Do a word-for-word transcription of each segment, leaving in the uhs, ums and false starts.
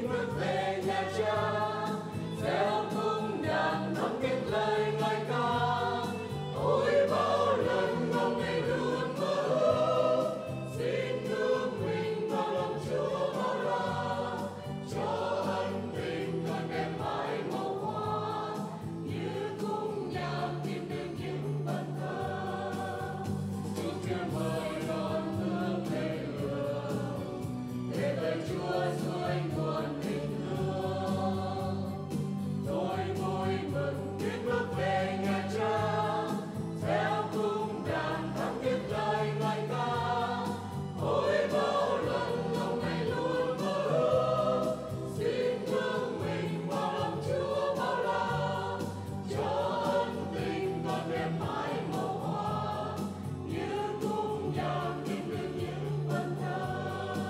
tiến bước về nhà Cha, theo cung đàn đón tiếp lời ngài ca. Ôi bao lần lòng này luôn mơ ước, xin thương mình vào lòng Chúa bao la, cho ân tình con đem mãi màu hoa, như cung nhạc tìm được những bần thơ. Chúa kia mời đón thương thầy hương, để lời Chúa xuôi nguồn tình thương. Tôi vui mừng tiến bước về nhà Cha, theo cung đàn thắm thiết lời ngài ca. Ôi bao lần lòng này luôn mơ ước, xin thương mình vào lòng Chúa bao la, cho ân tình con đem mãi màu hoa, như cung nhạc tìm được những vần thơ.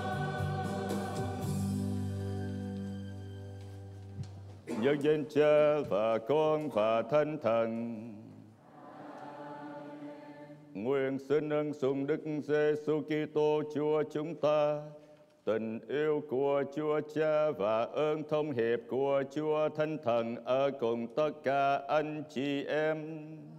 Dâng danh Cha và Con và Thánh Thần. Nguyện xin ân sủng Đức Giêsu Kitô Chúa chúng ta, tình yêu của Chúa Cha và ơn thông hiệp của Chúa Thánh Thần ở cùng tất cả anh chị em.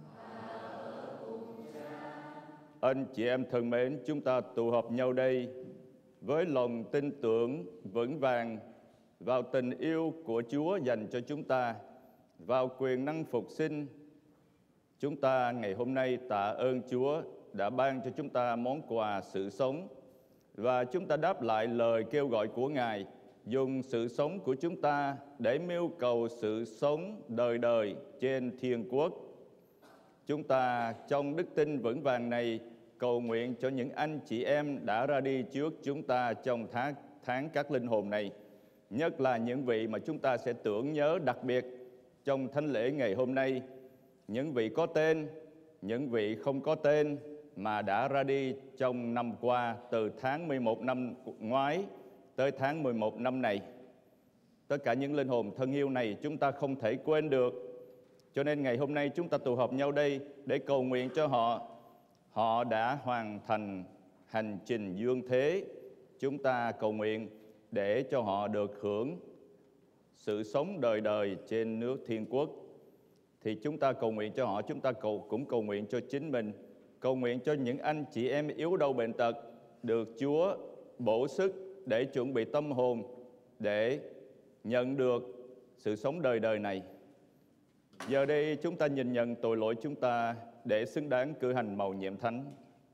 Anh chị em thân mến, chúng ta tụ họp nhau đây với lòng tin tưởng vững vàng vào tình yêu của Chúa dành cho chúng ta, vào quyền năng phục sinh. Chúng ta ngày hôm nay tạ ơn Chúa đã ban cho chúng ta món quà sự sống, và chúng ta đáp lại lời kêu gọi của Ngài, dùng sự sống của chúng ta để mưu cầu sự sống đời đời trên thiên quốc. Chúng ta trong đức tin vững vàng này cầu nguyện cho những anh chị em đã ra đi trước chúng ta trong tháng, tháng các linh hồn này, nhất là những vị mà chúng ta sẽ tưởng nhớ đặc biệt trong thánh lễ ngày hôm nay, những vị có tên, những vị không có tên mà đã ra đi trong năm qua, từ tháng mười một năm ngoái tới tháng mười một năm này. Tất cả những linh hồn thân yêu này chúng ta không thể quên được. Cho nên ngày hôm nay chúng ta tụ họp nhau đây để cầu nguyện cho họ. Họ đã hoàn thành hành trình dương thế. Chúng ta cầu nguyện để cho họ được hưởng sự sống đời đời trên nước thiên quốc. Thì chúng ta cầu nguyện cho họ, chúng ta cầu, cũng cầu nguyện cho chính mình, cầu nguyện cho những anh chị em yếu đau bệnh tật được Chúa bổ sức để chuẩn bị tâm hồn để nhận được sự sống đời đời này. Giờ đây chúng ta nhìn nhận tội lỗi chúng ta để xứng đáng cử hành mầu nhiệm thánh.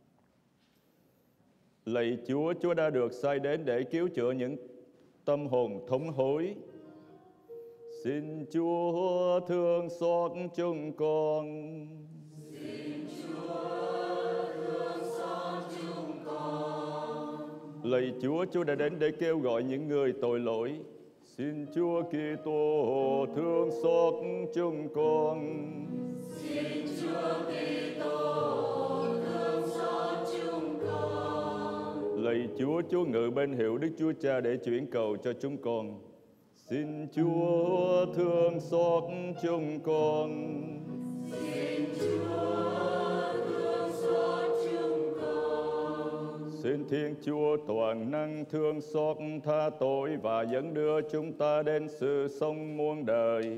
Lạy Chúa, Chúa đã được sai đến để cứu chữa những tâm hồn thống hối. Xin Chúa thương xót chúng con. Xin Chúa thương xót chúng con. Lạy Chúa, Chúa đã đến để kêu gọi những người tội lỗi. Xin Chúa Kitô thương xót chúng con. Xin Chúa Kitô thương xót chúng con. Lạy Chúa, Chúa ngự bên hiệu Đức Chúa Cha để chuyển cầu cho chúng con. Xin Chúa thương xót chúng con. Xin Chúa thương xót chúng con. Xin Thiên Chúa toàn năng thương xót tha tội và dẫn đưa chúng ta đến sự sống muôn đời.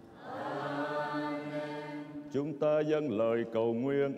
Amen. Chúng ta dâng lời cầu nguyện.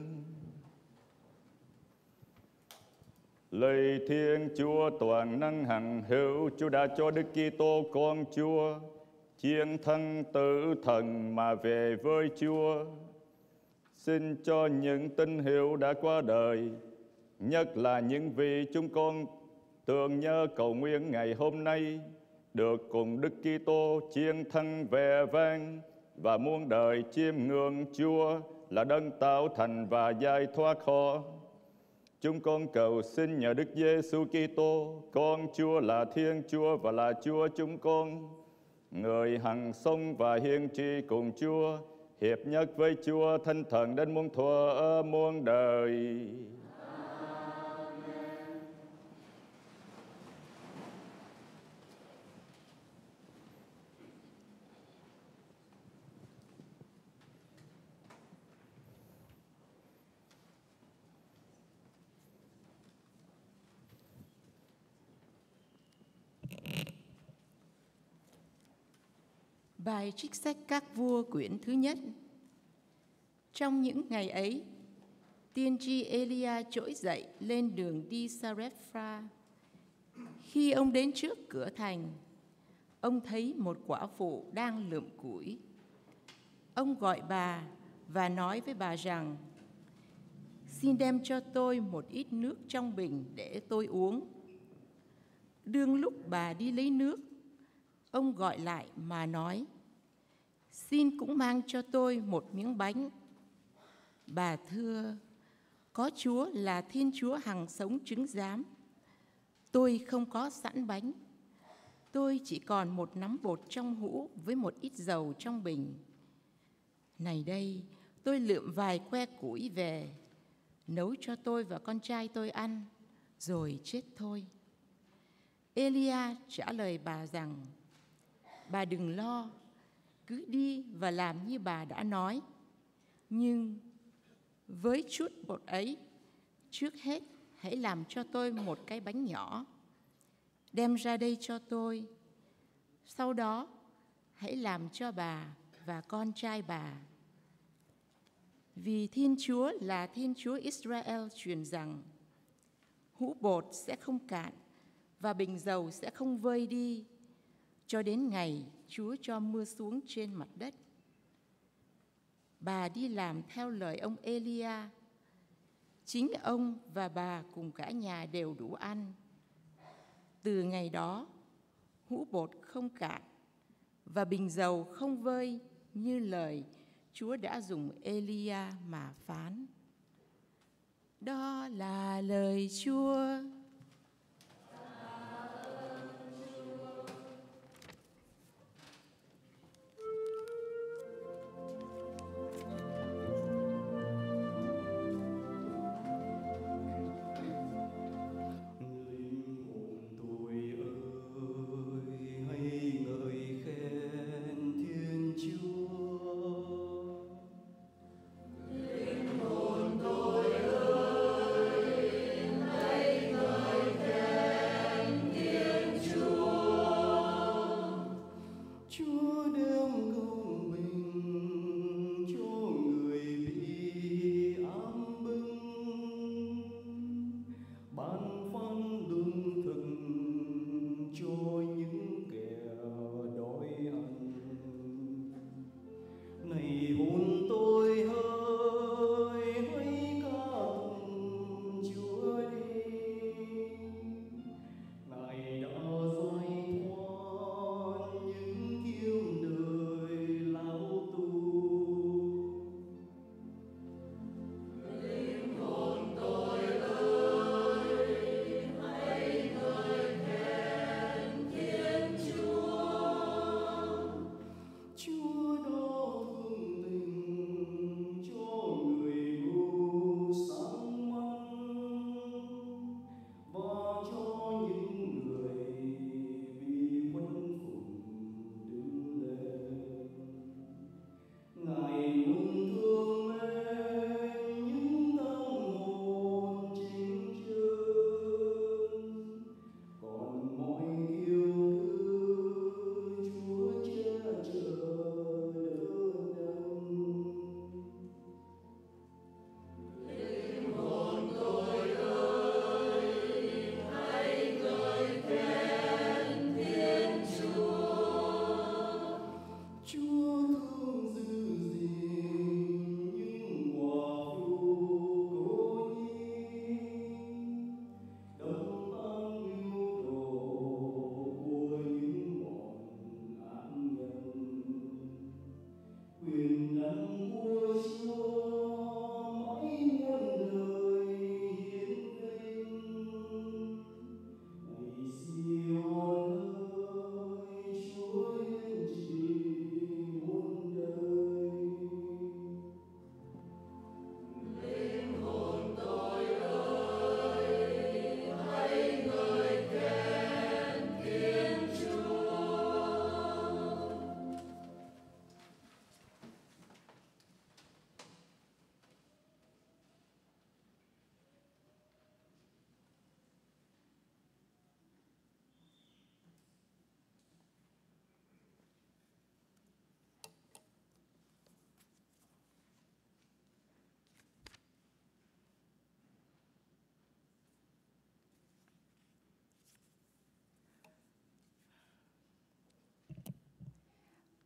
Lạy Thiên Chúa toàn năng hằng hữu, Chúa đã cho Đức Kitô con Chúa chiến thắng tử thần mà về với Chúa. Xin cho những tín hữu đã qua đời, nhất là những vị chúng con tưởng nhớ cầu nguyện ngày hôm nay, được cùng Đức Kitô chiến thắng vẻ vang và muôn đời chiêm ngưỡng Chúa là đấng tạo thành và giải thoát họ. Chúng con cầu xin nhờ Đức Giêsu Kitô, con Chúa là Thiên Chúa và là Chúa chúng con, người hằng sống và hiền trị cùng Chúa, hiệp nhất với Chúa Thánh Thần đến muôn thuở muôn đời. Bài trích sách Các Vua quyển thứ nhất. Trong những ngày ấy, tiên tri Elia trỗi dậy lên đường đi Sarepha. Khi ông đến trước cửa thành, ông thấy một quả phụ đang lượm củi. Ông gọi bà và nói với bà rằng: "Xin đem cho tôi một ít nước trong bình để tôi uống." Đương lúc bà đi lấy nước, ông gọi lại mà nói: "Xin cũng mang cho tôi một miếng bánh." Bà thưa: "Có Chúa là Thiên Chúa hằng sống chứng giám, tôi không có sẵn bánh. Tôi chỉ còn một nắm bột trong hũ với một ít dầu trong bình. Này đây, tôi lượm vài que củi về, nấu cho tôi và con trai tôi ăn, rồi chết thôi." Elia trả lời bà rằng: "Bà đừng lo, cứ đi và làm như bà đã nói. Nhưng với chút bột ấy, trước hết hãy làm cho tôi một cái bánh nhỏ, đem ra đây cho tôi. Sau đó hãy làm cho bà và con trai bà. Vì Thiên Chúa là Thiên Chúa Israel truyền rằng: hũ bột sẽ không cạn và bình dầu sẽ không vơi đi, cho đến ngày Chúa cho mưa xuống trên mặt đất." Bà đi làm theo lời ông Elia. Chính ông và bà cùng cả nhà đều đủ ăn. Từ ngày đó, hũ bột không cạn và bình dầu không vơi, như lời Chúa đã dùng Elia mà phán. Đó là lời Chúa. Linh hồn tôi ơi, hãy ngợi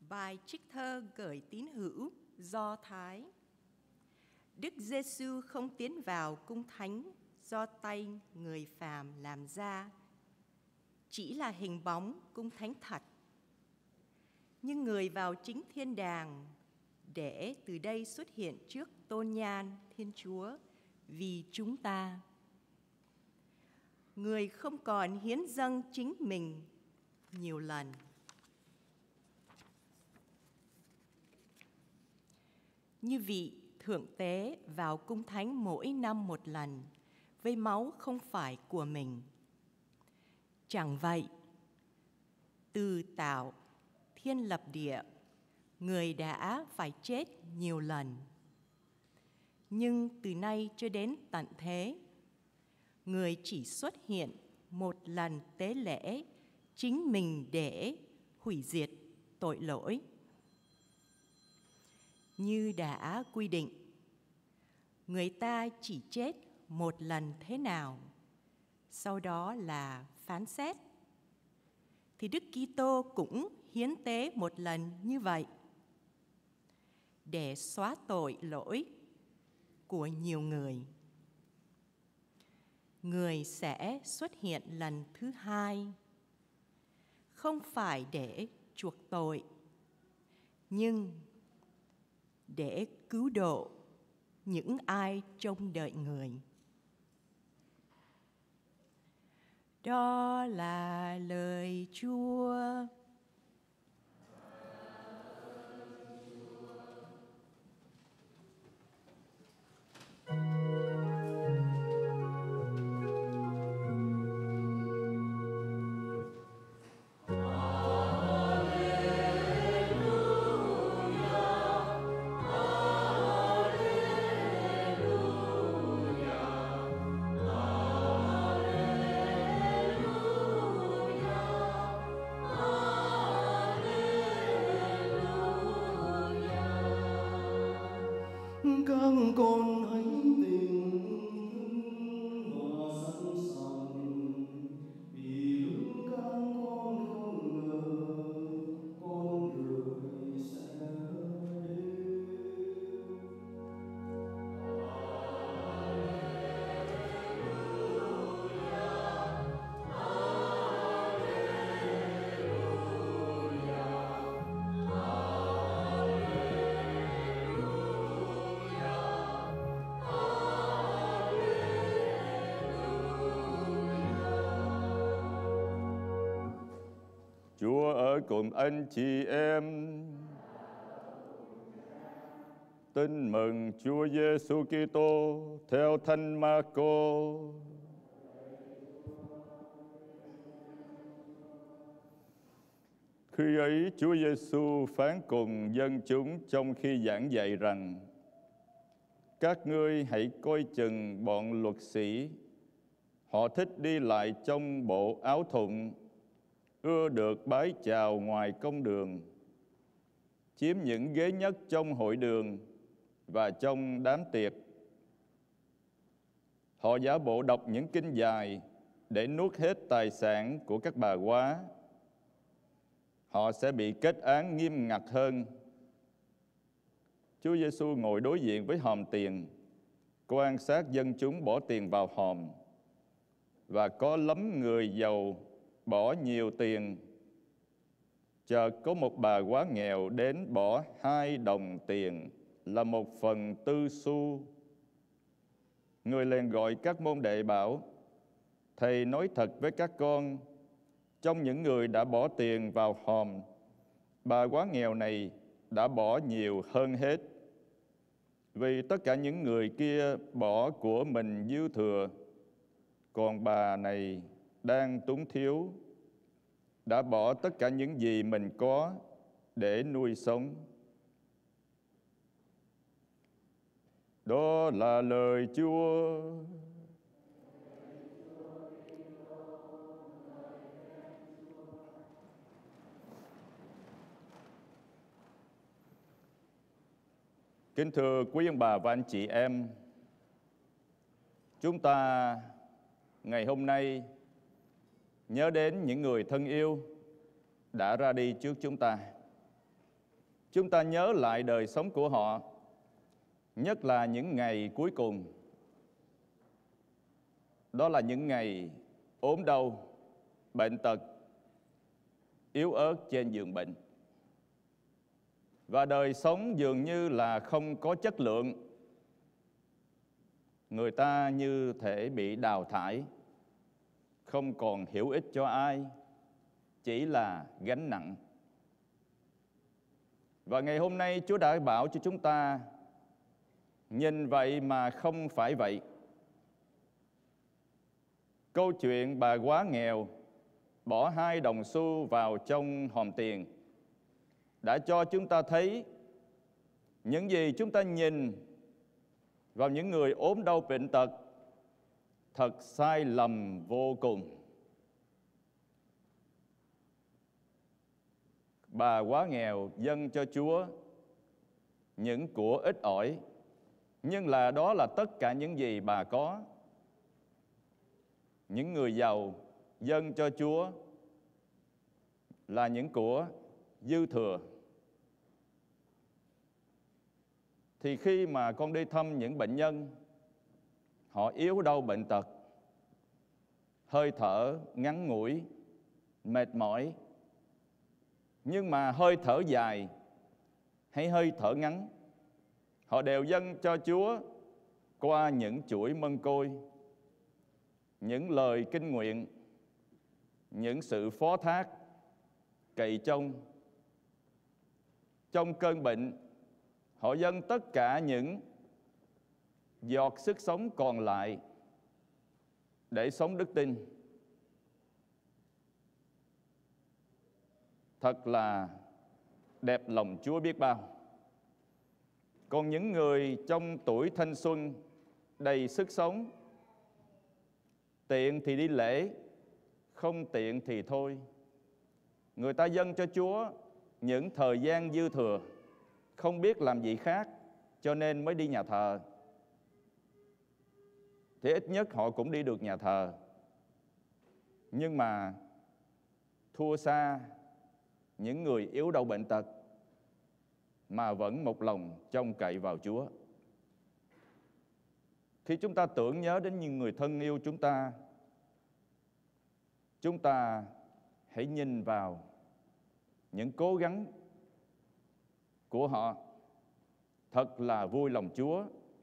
Bài trích thơ gửi tín hữu Do Thái. Đức Giêsu không tiến vào cung thánh do tay người phàm làm ra, chỉ là hình bóng cung thánh thật. Nhưng người vào chính thiên đàng để từ đây xuất hiện trước tôn nhan Thiên Chúa vì chúng ta. Người không còn hiến dâng chính mình nhiều lần. Như vị thượng tế vào cung thánh mỗi năm một lần với máu không phải của mình. Chẳng vậy, từ tạo thiên lập địa, người đã phải chết nhiều lần. Nhưng từ nay cho đến tận thế, người chỉ xuất hiện một lần tế lễ chính mình để hủy diệt tội lỗi. Như đã quy định, người ta chỉ chết một lần thế nào, sau đó là phán xét, thì Đức Kitô cũng hiến tế một lần như vậy để xóa tội lỗi của nhiều người. Người sẽ xuất hiện lần thứ hai, không phải để chuộc tội, nhưng để cứu độ những ai trông đợi người. Đó là lời Chúa. Các con hãy tình hòa sẵn sàng, vì lúc các con không ngờ con người sẽ đến. Chúa ở cùng anh chị em. Tin mừng Chúa Giêsu Kitô theo Thánh Marco. Khi ấy Chúa Giêsu phán cùng dân chúng trong khi giảng dạy rằng: các ngươi hãy coi chừng bọn luật sĩ. Họ thích đi lại trong bộ áo thụng, ưa được bái chào ngoài công đường, chiếm những ghế nhất trong hội đường và trong đám tiệc. Họ giả bộ đọc những kinh dài để nuốt hết tài sản của các bà góa. Họ sẽ bị kết án nghiêm ngặt hơn. Chúa Giêsu ngồi đối diện với hòm tiền, quan sát dân chúng bỏ tiền vào hòm, và có lắm người giàu bỏ nhiều tiền. Chợt có một bà góa nghèo đến bỏ hai đồng tiền, là một phần tư xu. Người liền gọi các môn đệ bảo: Thầy nói thật với các con, trong những người đã bỏ tiền vào hòm, bà góa nghèo này đã bỏ nhiều hơn hết. Vì tất cả những người kia bỏ của mình dư thừa, còn bà này đang túng thiếu, đã bỏ tất cả những gì mình có để nuôi sống. Đó là lời Chúa. Kính thưa quý ông bà và anh chị em, chúng ta ngày hôm nay nhớ đến những người thân yêu đã ra đi trước chúng ta. chúng ta nhớ lại đời sống của họ, nhất là những ngày cuối cùng. Đó là những ngày ốm đau, bệnh tật, yếu ớt trên giường bệnh. Và đời sống dường như là không có chất lượng. Người ta như thể bị đào thải, không còn hữu ích cho ai, chỉ là gánh nặng. Và ngày hôm nay Chúa đã bảo cho chúng ta nhìn vậy mà không phải vậy. Câu chuyện bà quá nghèo bỏ hai đồng xu vào trong hòm tiền đã cho chúng ta thấy những gì chúng ta nhìn vào những người ốm đau bệnh tật thật sai lầm vô cùng. Bà quá nghèo dâng cho Chúa những của ít ỏi, nhưng là đó là tất cả những gì bà có. Những người giàu dâng cho Chúa là những của dư thừa. Thì khi mà con đi thăm những bệnh nhân, họ yếu đau bệnh tật, hơi thở ngắn ngủi, mệt mỏi, nhưng mà hơi thở dài hay hơi thở ngắn, họ đều dâng cho Chúa qua những chuỗi mân côi, những lời kinh nguyện, những sự phó thác, cậy trông. Trong cơn bệnh, họ dâng tất cả những giọt sức sống còn lại để sống đức tin. Thật là đẹp lòng Chúa biết bao. Còn những người trong tuổi thanh xuân đầy sức sống, tiện thì đi lễ, không tiện thì thôi. Người ta dâng cho Chúa những thời gian dư thừa, không biết làm gì khác, cho nên mới đi nhà thờ. Thì ít nhất họ cũng đi được nhà thờ. Nhưng mà thua xa những người yếu đau bệnh tật mà vẫn một lòng trông cậy vào Chúa. Khi chúng ta tưởng nhớ đến những người thân yêu chúng ta, chúng ta hãy nhìn vào những cố gắng của họ. Thật là vui lòng Chúa.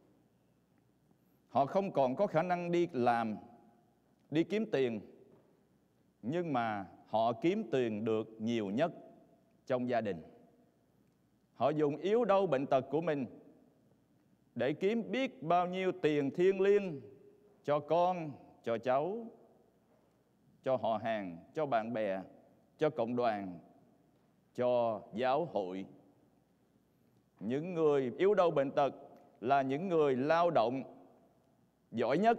Họ không còn có khả năng đi làm, đi kiếm tiền, nhưng mà họ kiếm tiền được nhiều nhất trong gia đình. Họ dùng yếu đau bệnh tật của mình để kiếm biết bao nhiêu tiền thiêng liêng cho con, cho cháu, cho họ hàng, cho bạn bè, cho cộng đoàn, cho giáo hội. Những người yếu đau bệnh tật là những người lao động giỏi nhất,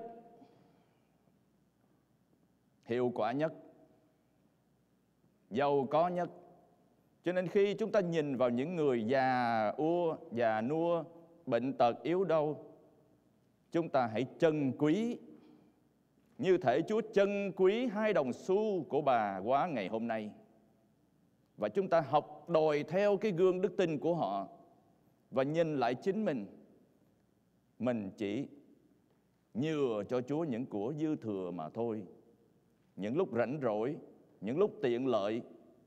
hiệu quả nhất, giàu có nhất. Cho nên khi chúng ta nhìn vào những người già ua, già nua, bệnh tật, yếu đau, chúng ta hãy trân quý như thể Chúa trân quý hai đồng xu của bà quá ngày hôm nay. Và chúng ta học đòi theo cái gương đức tin của họ và nhìn lại chính mình. Mình chỉ nhừa cho Chúa những của dư thừa mà thôi. Những lúc rảnh rỗi, những lúc tiện lợi,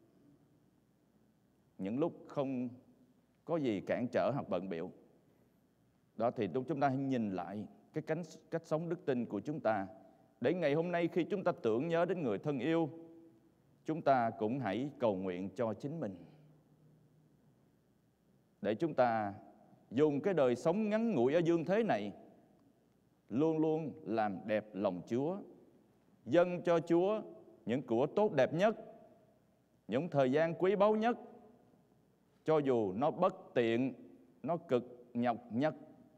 những lúc không có gì cản trở hoặc bận bịu. Đó thì lúc chúng ta hãy nhìn lại cái cách, cách sống đức tin của chúng ta. Để ngày hôm nay khi chúng ta tưởng nhớ đến người thân yêu, chúng ta cũng hãy cầu nguyện cho chính mình. Để chúng ta dùng cái đời sống ngắn ngủi ở dương thế này luôn luôn làm đẹp lòng Chúa, dâng cho Chúa những của tốt đẹp nhất, những thời gian quý báu nhất, cho dù nó bất tiện, nó cực nhọc nhất.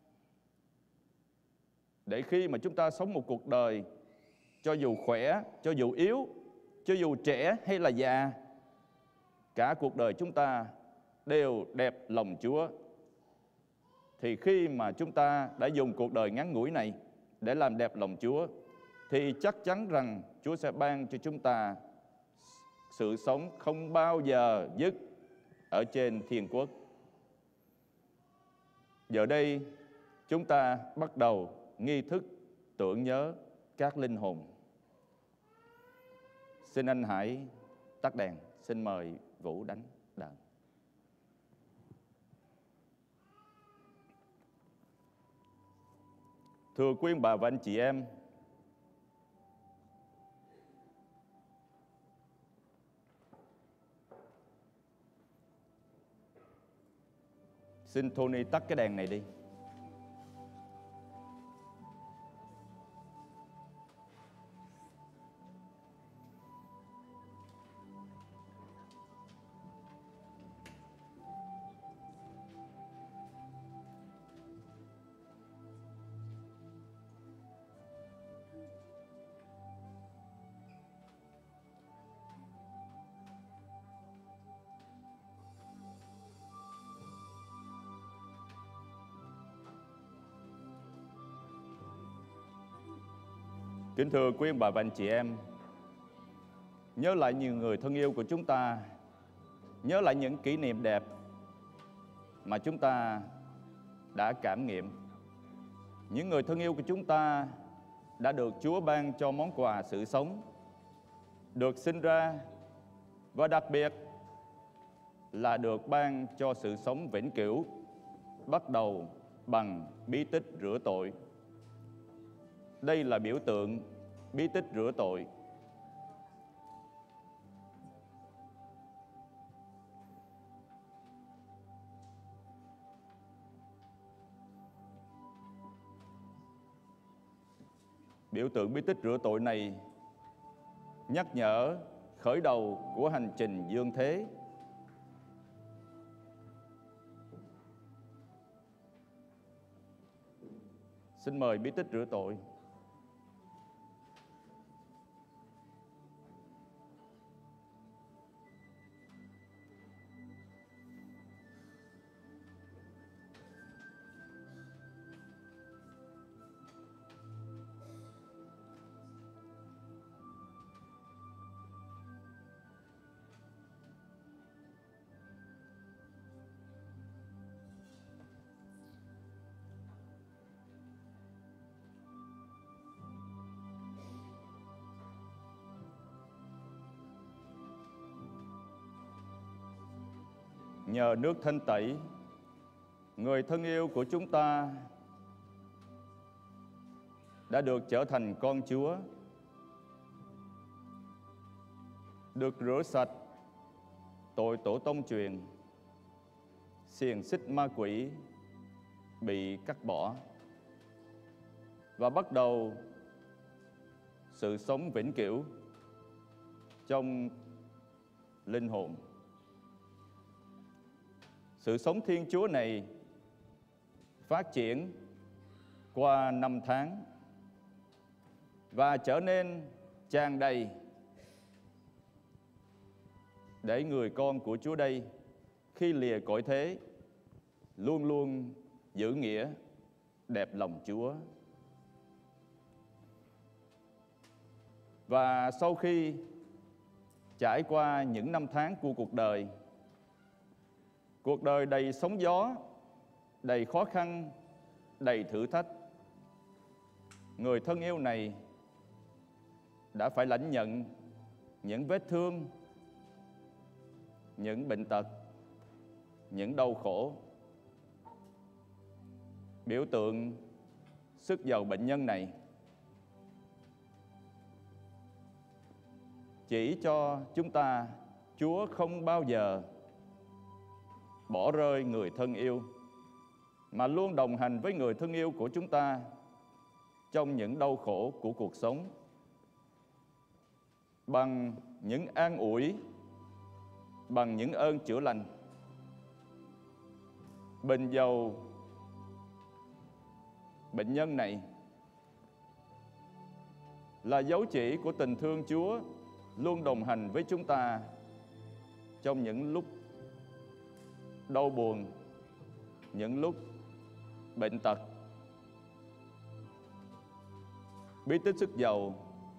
Để khi mà chúng ta sống một cuộc đời, cho dù khỏe, cho dù yếu, cho dù trẻ hay là già, cả cuộc đời chúng ta đều đẹp lòng Chúa. Thì khi mà chúng ta đã dùng cuộc đời ngắn ngủi này để làm đẹp lòng Chúa, thì chắc chắn rằng Chúa sẽ ban cho chúng ta sự sống không bao giờ dứt ở trên thiên quốc. Giờ đây, chúng ta bắt đầu nghi thức tưởng nhớ các linh hồn. Xin anh hãy tắt đèn. Xin mời Vũ đánh đàn. Thưa quý ông bà và anh chị em, xin Tony tắt cái đèn này đi. Kính thưa quý ông bà và anh chị em, nhớ lại nhiều người thân yêu của chúng ta, nhớ lại những kỷ niệm đẹp mà chúng ta đã cảm nghiệm. Những người thân yêu của chúng ta đã được Chúa ban cho món quà sự sống, được sinh ra và đặc biệt là được ban cho sự sống vĩnh cửu, bắt đầu bằng bí tích rửa tội. Đây là biểu tượng bí tích rửa tội. Biểu tượng bí tích rửa tội này nhắc nhở khởi đầu của hành trình dương thế. Xin mời bí tích rửa tội. Nhờ nước thanh tẩy, người thân yêu của chúng ta đã được trở thành con Chúa, được rửa sạch tội tổ tông truyền, xiềng xích ma quỷ bị cắt bỏ và bắt đầu sự sống vĩnh cửu trong linh hồn. Sự sống Thiên Chúa này phát triển qua năm tháng và trở nên tràn đầy để người con của Chúa đây khi lìa cõi thế luôn luôn giữ nghĩa đẹp lòng Chúa. Và sau khi trải qua những năm tháng của cuộc đời, cuộc đời đầy sóng gió, đầy khó khăn, đầy thử thách, người thân yêu này đã phải lãnh nhận những vết thương, những bệnh tật, những đau khổ. Biểu tượng sức giàu bệnh nhân này chỉ cho chúng ta Chúa không bao giờ bỏ rơi người thân yêu, mà luôn đồng hành với người thân yêu của chúng ta trong những đau khổ của cuộc sống, bằng những an ủi, bằng những ơn chữa lành. Bình dầu bệnh nhân này là dấu chỉ của tình thương Chúa luôn đồng hành với chúng ta trong những lúc đau buồn, những lúc bệnh tật. Bí tích sức giàu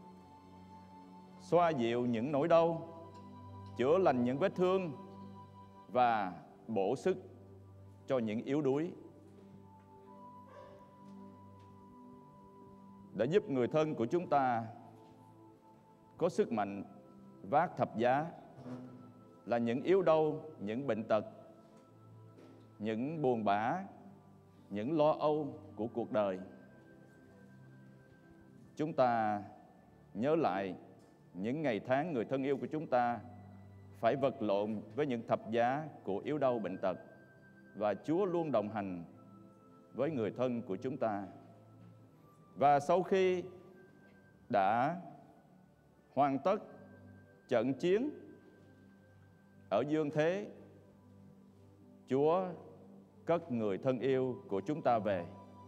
xoa dịu những nỗi đau, chữa lành những vết thương và bổ sức cho những yếu đuối. đã giúp người thân của chúng ta có sức mạnh vác thập giá, là những yếu đau, những bệnh tật, những buồn bã, những lo âu của cuộc đời. Chúng ta nhớ lại những ngày tháng người thân yêu của chúng ta phải vật lộn với những thập giá của yếu đau bệnh tật, và Chúa luôn đồng hành với người thân của chúng ta. Và sau khi đã hoàn tất trận chiến ở dương thế, Chúa cất người thân yêu của chúng ta về.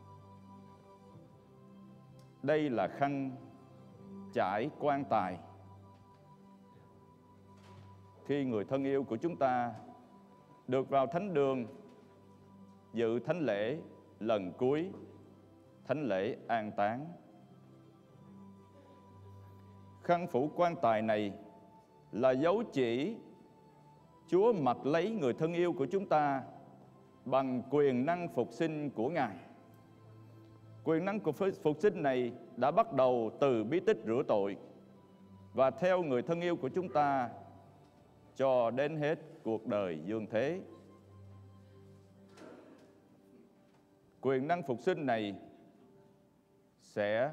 Đây là khăn trải quan tài. Khi người thân yêu của chúng ta được vào thánh đường dự thánh lễ lần cuối, thánh lễ an táng. Khăn phủ quan tài này là dấu chỉ Chúa mặc lấy người thân yêu của chúng ta bằng quyền năng phục sinh của Ngài. Quyền năng của phục sinh này đã bắt đầu từ bí tích rửa tội và theo người thân yêu của chúng ta cho đến hết cuộc đời dương thế. Quyền năng phục sinh này sẽ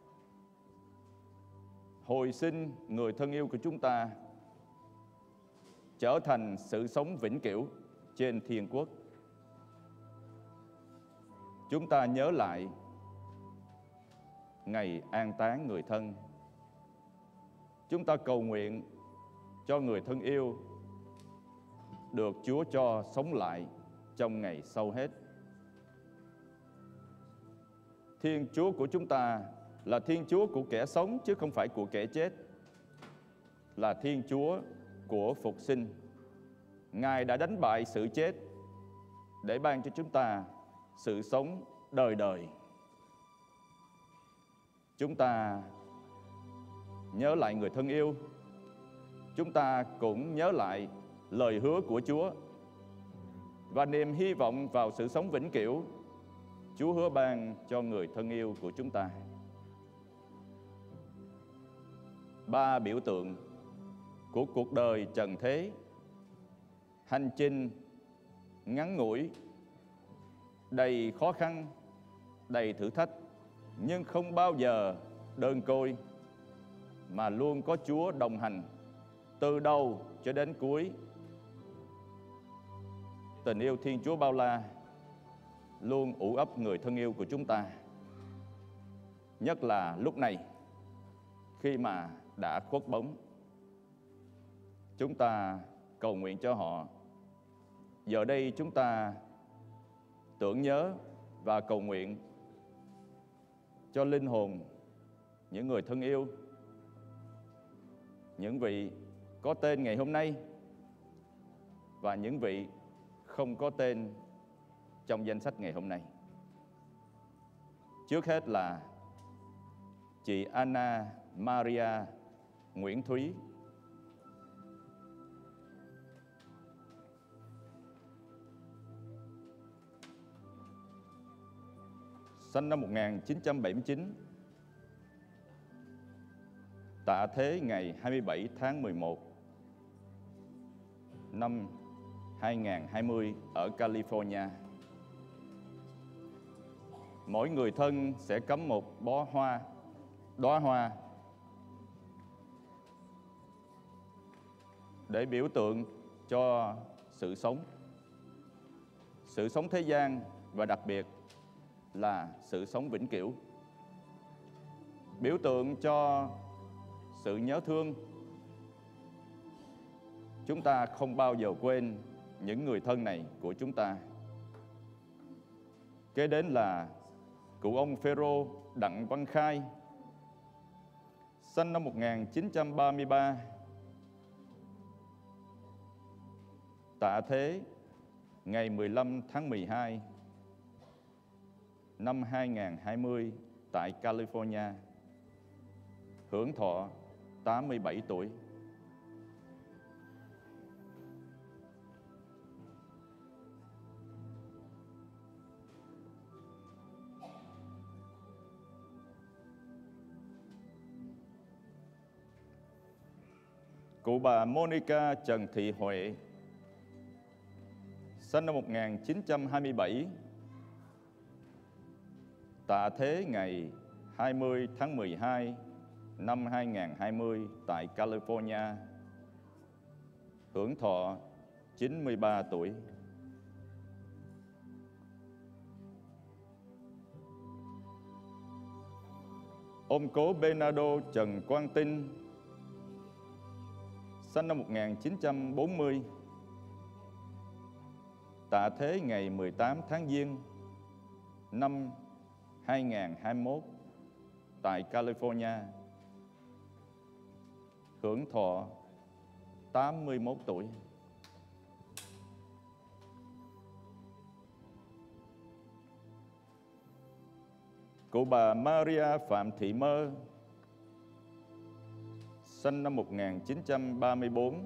hồi sinh người thân yêu của chúng ta trở thành sự sống vĩnh cửu trên thiên quốc. Chúng ta nhớ lại ngày an táng người thân. Chúng ta cầu nguyện cho người thân yêu được Chúa cho sống lại trong ngày sau hết. Thiên Chúa của chúng ta là Thiên Chúa của kẻ sống chứ không phải của kẻ chết, là Thiên Chúa của phục sinh. Ngài đã đánh bại sự chết để ban cho chúng ta sự sống đời đời. Chúng ta nhớ lại người thân yêu, chúng ta cũng nhớ lại lời hứa của Chúa và niềm hy vọng vào sự sống vĩnh cửu Chúa hứa ban cho người thân yêu của chúng ta. Ba biểu tượng của cuộc đời trần thế, hành trình ngắn ngủi, đầy khó khăn, đầy thử thách, nhưng không bao giờ đơn côi, mà luôn có Chúa đồng hành từ đầu cho đến cuối. Tình yêu Thiên Chúa bao la luôn ủ ấp người thân yêu của chúng ta, nhất là lúc này khi mà đã khuất bóng. Chúng ta cầu nguyện cho họ. Giờ đây chúng ta tưởng nhớ và cầu nguyện cho linh hồn những người thân yêu, những vị có tên ngày hôm nay và những vị không có tên trong danh sách ngày hôm nay. Trước hết là chị Anna Maria Nguyễn Thúy, sinh năm một nghìn chín trăm bảy mươi chín, tạ thế ngày hai mươi bảy tháng mười một năm hai nghìn không trăm hai mươi ở California. Mỗi người thân sẽ cắm một bó hoa, đóa hoa để biểu tượng cho sự sống, sự sống thế gian và đặc biệt là sự sống vĩnh cửu. Biểu tượng cho sự nhớ thương. Chúng ta không bao giờ quên những người thân này của chúng ta. Kế đến là cụ ông Phêrô Đặng Văn Khai, sinh năm một nghìn chín trăm ba mươi ba, tạ thế ngày mười lăm tháng mười hai năm hai nghìn không trăm hai mươi tại California, hưởng thọ tám mươi bảy tuổi. Cụ bà Monica Trần Thị Huệ, sinh năm một nghìn chín trăm hai mươi bảy, tạ thế ngày hai mươi tháng mười hai năm hai nghìn không trăm hai mươi tại California, hưởng thọ chín mươi ba tuổi. Ông cố Bernardo Trần Quang Tinh, sinh năm một nghìn chín trăm bốn mươi, tạ thế ngày mười tám tháng Giêng năm hai nghìn không trăm hai mươi mốt tại California, hưởng thọ tám mươi mốt tuổi. Cụ bà Maria Phạm Thị Mơ, sinh năm một nghìn chín trăm ba mươi bốn,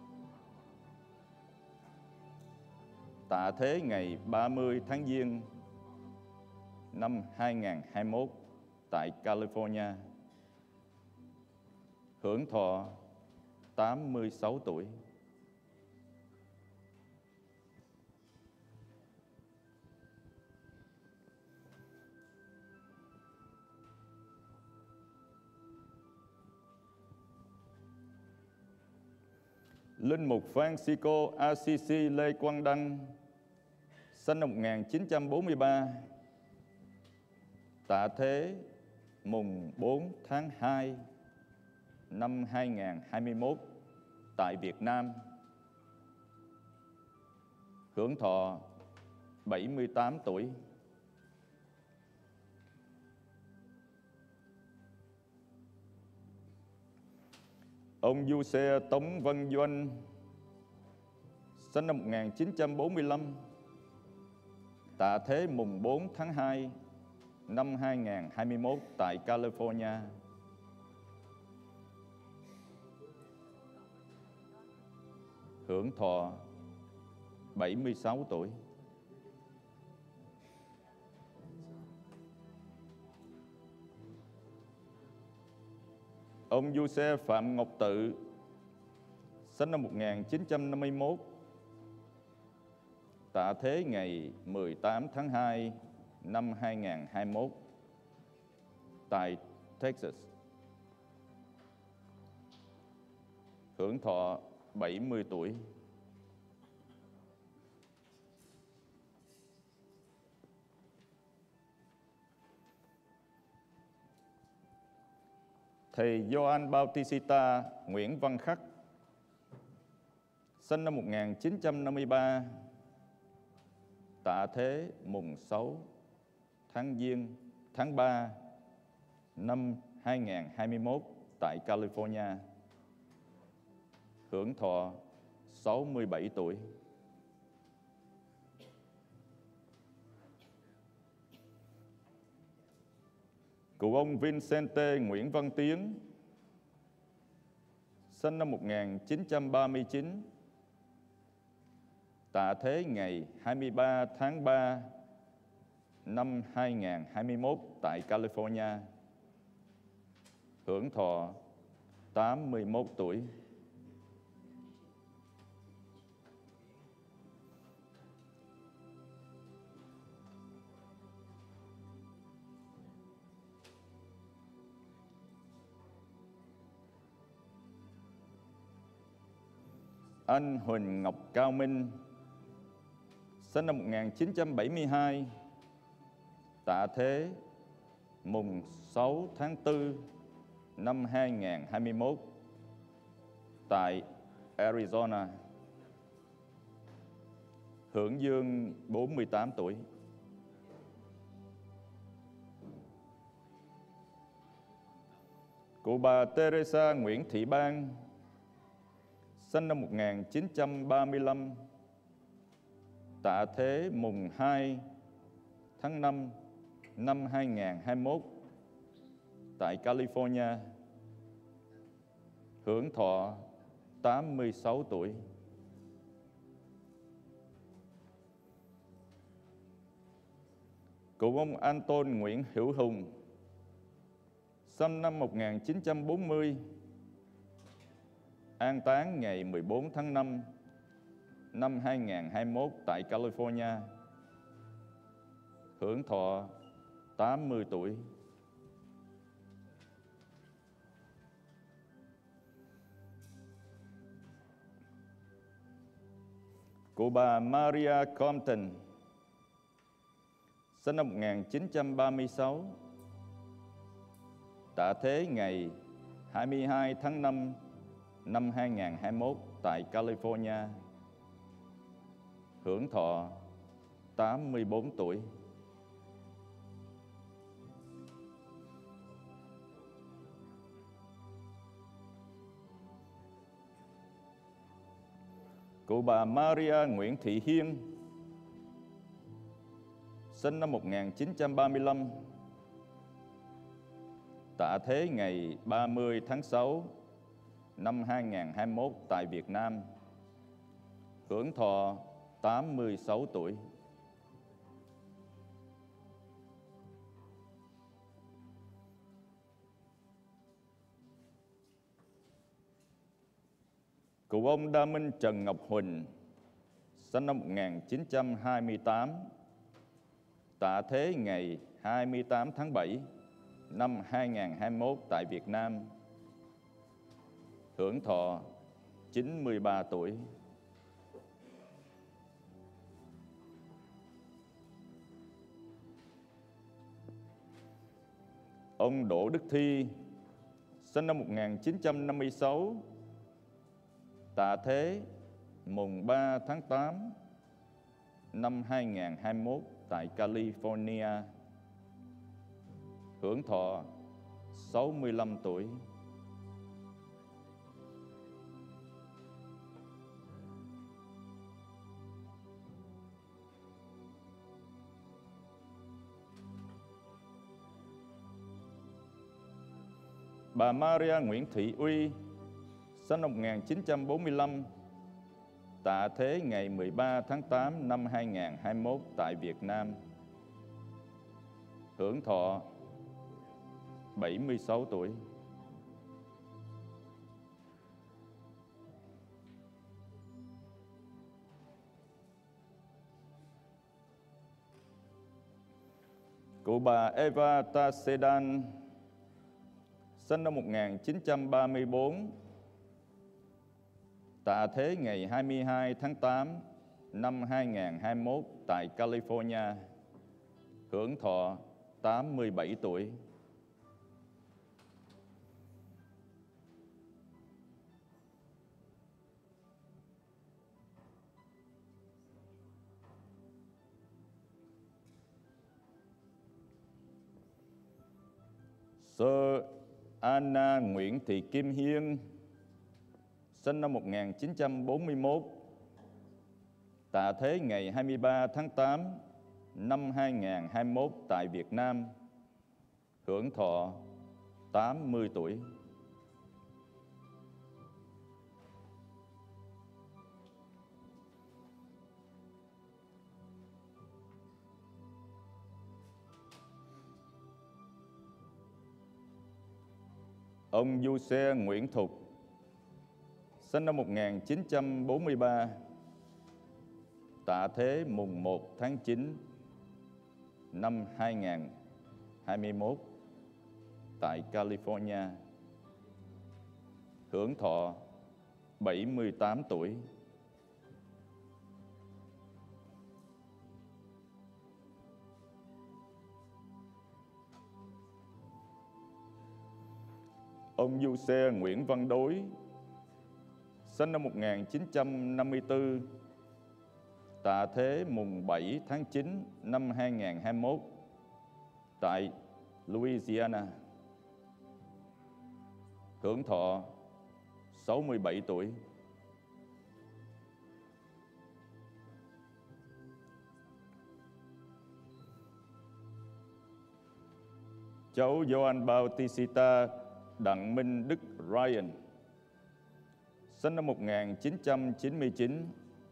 tạ thế ngày ba mươi tháng Giêng năm hai nghìn không trăm hai mươi mốt tại California, hưởng thọ tám mươi sáu tuổi. Linh mục Francisco Assisi Lê Quang Đăng, sinh năm một nghìn chín trăm bốn mươi ba, tạ thế mùng bốn tháng hai năm hai nghìn không trăm hai mươi mốt tại Việt Nam, hưởng thọ bảy mươi tám tuổi. Ông Du Xe Tống Văn Doanh, sinh năm một nghìn chín trăm bốn mươi lăm, tạ thế mùng bốn tháng hai năm hai nghìn không trăm hai mươi mốt tại California, hưởng thọ bảy mươi sáu tuổi. Ông Du Xe Phạm Ngọc Tự, sinh năm một nghìn chín trăm năm mươi mốt, tạ thế ngày mười tám tháng hai năm hai nghìn không trăm hai mươi mốt tại Texas, hưởng thọ bảy mươi tuổi. Thầy Gioan Bautista Nguyễn Văn Khắc, sinh năm một nghìn chín trăm năm mươi ba, tạ thế mùng sáu tháng Giêng tháng ba năm hai nghìn không trăm hai mươi mốt tại California, hưởng thọ sáu mươi bảy tuổi. Cụ ông Vincente Nguyễn Văn Tiến, sinh năm một nghìn chín trăm ba mươi chín, tạ thế ngày hai mươi ba tháng ba năm hai nghìn không trăm hai mươi mốt tại California, hưởng thọ tám mươi mốt tuổi. Anh Huỳnh Ngọc Cao Minh, sinh năm một nghìn chín trăm bảy mươi hai, tạ thế mùng sáu tháng tư năm hai nghìn không trăm hai mươi mốt tại Arizona, hưởng dương bốn mươi tám tuổi. Cụ bà Teresa Nguyễn Thị Ban, sinh năm một nghìn chín trăm ba mươi lăm, tạ thế mùng hai tháng năm năm hai nghìn không trăm hai mươi mốt tại California, hưởng thọ tám mươi sáu tuổi. Cụ ông Anton Nguyễn Hữu Hùng, sinh năm một nghìn chín trăm bốn mươi, an táng ngày mười bốn tháng năm năm hai nghìn không trăm hai mươi mốt tại California, hưởng thọ tám mươi tuổi. Cụ bà Maria Compton, sinh năm một nghìn chín trăm ba mươi sáu, tạ thế ngày hai mươi hai tháng năm năm hai nghìn không trăm hai mươi mốt tại California, hưởng thọ tám mươi bốn tuổi. Cụ bà Maria Nguyễn Thị Hiên, sinh năm một nghìn chín trăm ba mươi lăm, tạ thế ngày ba mươi tháng sáu năm hai nghìn không trăm hai mươi mốt tại Việt Nam, hưởng thọ tám mươi sáu tuổi. Cụ ông Đa Minh Trần Ngọc Huỳnh, sinh năm một nghìn chín trăm hai mươi tám, tạ thế ngày hai mươi tám tháng bảy năm hai nghìn không trăm hai mươi mốt tại Việt Nam, hưởng thọ chín mươi ba tuổi. Ông Đỗ Đức Thi, sinh năm một nghìn chín trăm năm mươi sáu, tạ thế mùng ba tháng tám năm hai nghìn không trăm hai mươi mốt tại California, hưởng thọ sáu mươi lăm tuổi. Bà Maria Nguyễn Thị Uy, sinh năm một nghìn chín trăm bốn mươi lăm, tạ thế ngày mười ba tháng tám năm hai nghìn không trăm hai mươi mốt tại Việt Nam, hưởng thọ bảy mươi sáu tuổi. Cụ bà Eva Tasedan, sinh năm một nghìn chín trăm ba mươi bốn, tạ thế ngày hai mươi hai tháng tám năm hai nghìn không trăm hai mươi mốt tại California, hưởng thọ tám mươi bảy tuổi. Sơ Anna Nguyễn Thị Kim Hiên, sinh năm một nghìn chín trăm bốn mươi mốt, tạ thế ngày hai mươi ba tháng tám năm hai nghìn không trăm hai mươi mốt tại Việt Nam, hưởng thọ tám mươi tuổi. Ông Du Xe Nguyễn Thục, sinh năm một nghìn chín trăm bốn mươi ba, tạ thế mùng một tháng chín năm hai nghìn không trăm hai mươi mốt tại California, hưởng thọ bảy mươi tám tuổi. Ông Du Xe Nguyễn Văn Đối, sinh năm một nghìn chín trăm năm mươi tư, tạ thế mùng bảy tháng chín năm hai nghìn không trăm hai mươi mốt tại Louisiana, hưởng thọ sáu mươi bảy tuổi. Cháu Gioan Bautista Đặng Minh Đức Ryan, sinh năm một nghìn chín trăm chín mươi chín,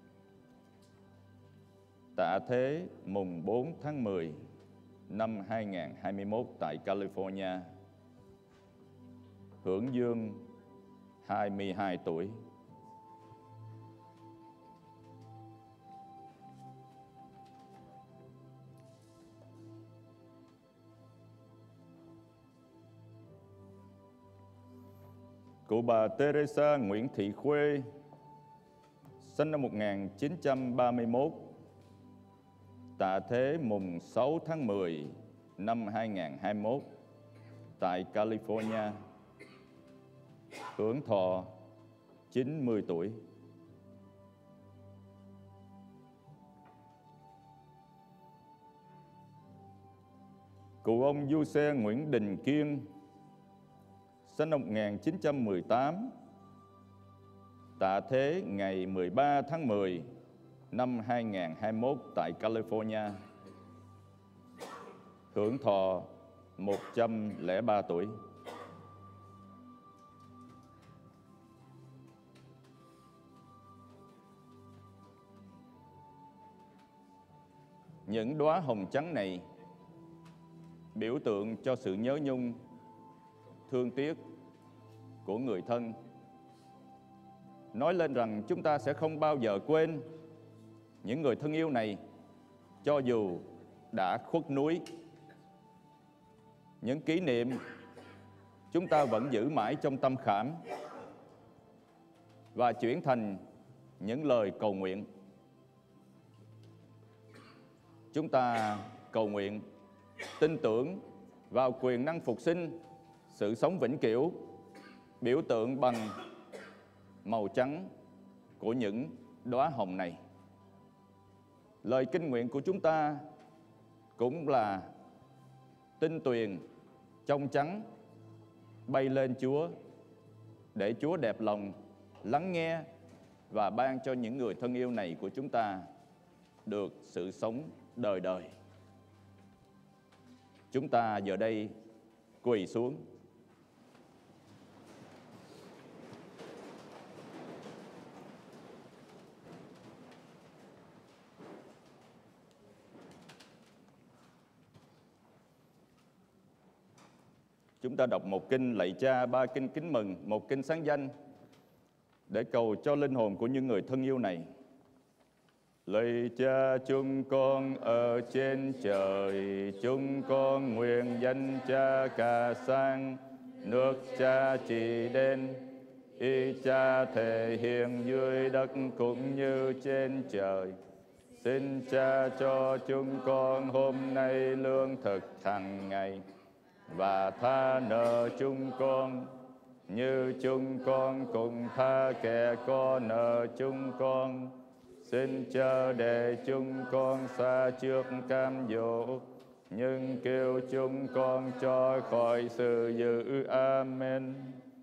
tạ thế mùng bốn tháng mười năm hai nghìn không trăm hai mươi mốt tại California, hưởng dương hai mươi hai tuổi. Cụ bà Teresa Nguyễn Thị Khuê, sinh năm một nghìn chín trăm ba mươi mốt, tạ thế mùng sáu tháng mười năm hai nghìn không trăm hai mươi mốt tại California, hưởng thọ chín mươi tuổi. Cụ ông Du Xe Nguyễn Đình Kiên, sinh năm một nghìn chín trăm mười tám, tạ thế ngày mười ba tháng mười năm hai nghìn không trăm hai mươi mốt tại California, hưởng thọ một trăm lẻ ba tuổi. Những đóa hồng trắng này biểu tượng cho sự nhớ nhung, thương tiếc của người thân, nói lên rằng chúng ta sẽ không bao giờ quên những người thân yêu này cho dù đã khuất núi. Những kỷ niệm chúng ta vẫn giữ mãi trong tâm khảm và chuyển thành những lời cầu nguyện. Chúng ta cầu nguyện tin tưởng vào quyền năng phục sinh, sự sống vĩnh cửu, biểu tượng bằng màu trắng của những đóa hồng này. Lời kinh nguyện của chúng ta cũng là tinh tuyền trong trắng bay lên Chúa, để Chúa đẹp lòng lắng nghe và ban cho những người thân yêu này của chúng ta được sự sống đời đời. Chúng ta giờ đây quỳ xuống. Chúng ta đọc một kinh lạy Cha, ba kinh kính mừng, một kinh sáng danh để cầu cho linh hồn của những người thân yêu này. Lạy Cha chúng con ở trên trời, chúng con nguyện danh Cha cả sang, nước Cha trị đến, ý Cha thể hiện dưới đất cũng như trên trời. Xin Cha cho chúng con hôm nay lương thực hàng ngày, và tha nợ chúng con như chúng con cũng tha kẻ có nợ chúng con. Xin Cha để chúng con xa trước cam dỗ, nhưng kêu chúng con cho khỏi sự dữ. Amen.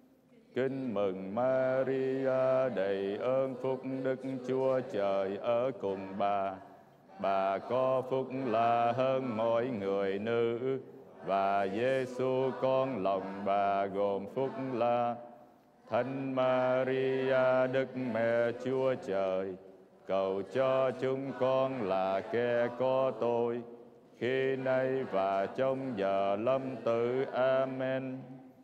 Kính mừng Maria, đầy ơn phúc, Đức Chúa Trời ở cùng bà. Bà có phúc là hơn mọi người nữ, và Giêsu con lòng bà gồm phúc là. Thánh Maria, Đức Mẹ Chúa Trời, cầu cho chúng con là kẻ có tội, khi nay và trong giờ lâm tử. Amen.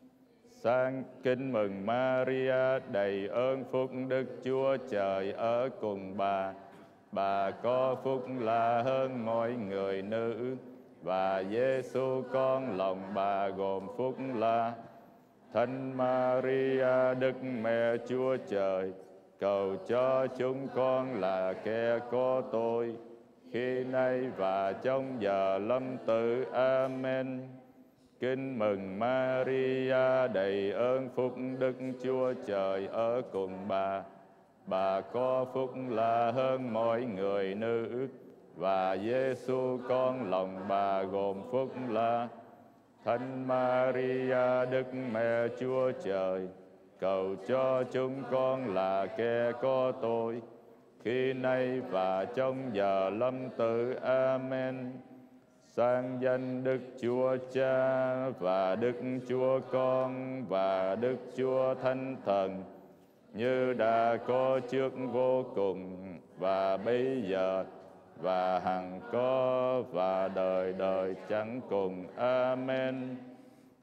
Sang kính mừng Maria, đầy ơn phúc, Đức Chúa Trời ở cùng bà. Bà có phúc là hơn mọi người nữ, và Giêsu con lòng bà gồm phúc là. Thánh Maria, Đức Mẹ Chúa Trời, cầu cho chúng con là kẻ có tội, khi nay và trong giờ lâm tử. Amen. Kính mừng Maria, đầy ơn phúc, Đức Chúa Trời ở cùng bà. Bà có phúc là hơn mọi người nữ, và Giêsu con lòng bà gồm phúc là. Thánh Maria, Đức Mẹ Chúa Trời, cầu cho chúng con là kẻ có tội, khi nay và trong giờ lâm tử. Amen. Sang danh Đức Chúa Cha và Đức Chúa Con và Đức Chúa Thánh Thần, như đã có trước vô cùng và bây giờ và hằng có và đời đời chẳng cùng. Amen.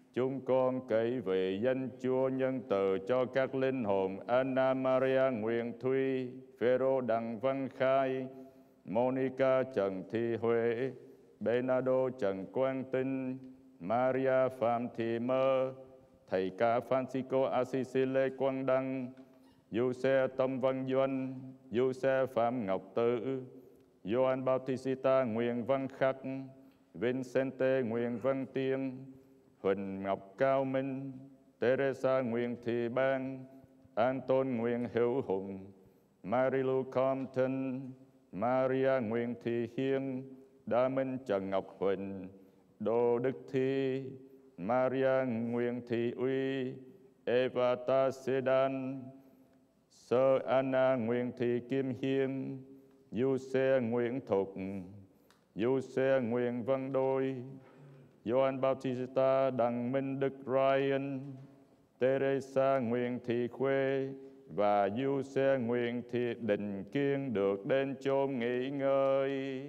Chúng con cậy về danh Chúa nhân từ cho các linh hồn Anna Maria Nguyễn Thùy, Phêrô Đặng Văn Khai, Monica Trần Thị Huệ, Bernardo Trần Quang Tinh, Maria Phạm Thị Mơ, Thầy cả Francisco Assisi Lê Quang Đăng, Giuse Tâm Văn Duân, Giuse Phạm Ngọc Tử, Gioan Bautista Nguyễn Văn Khắc, Vincente Nguyễn Văn Tiên, Huỳnh Ngọc Cao Minh, Teresa Nguyễn Thị Ban, Anton Nguyễn Hữu Hùng, Marilu Compton, Maria Nguyễn Thị Hiên, Đa Minh Trần Ngọc Huỳnh, Đỗ Đức Thi, Maria Nguyễn Thị Uy, Eva Ta Sedan, Sơ Anna Nguyễn Thị Kim Hiên, Giuse Nguyễn Thục, Giuse Nguyễn Văn Đôi, Gioan Bautista Đặng Minh Đức Ryan, Teresa Nguyễn Thị Khuê và Giuse Nguyễn Thị Đình Kiên được đến chốn nghỉ ngơi.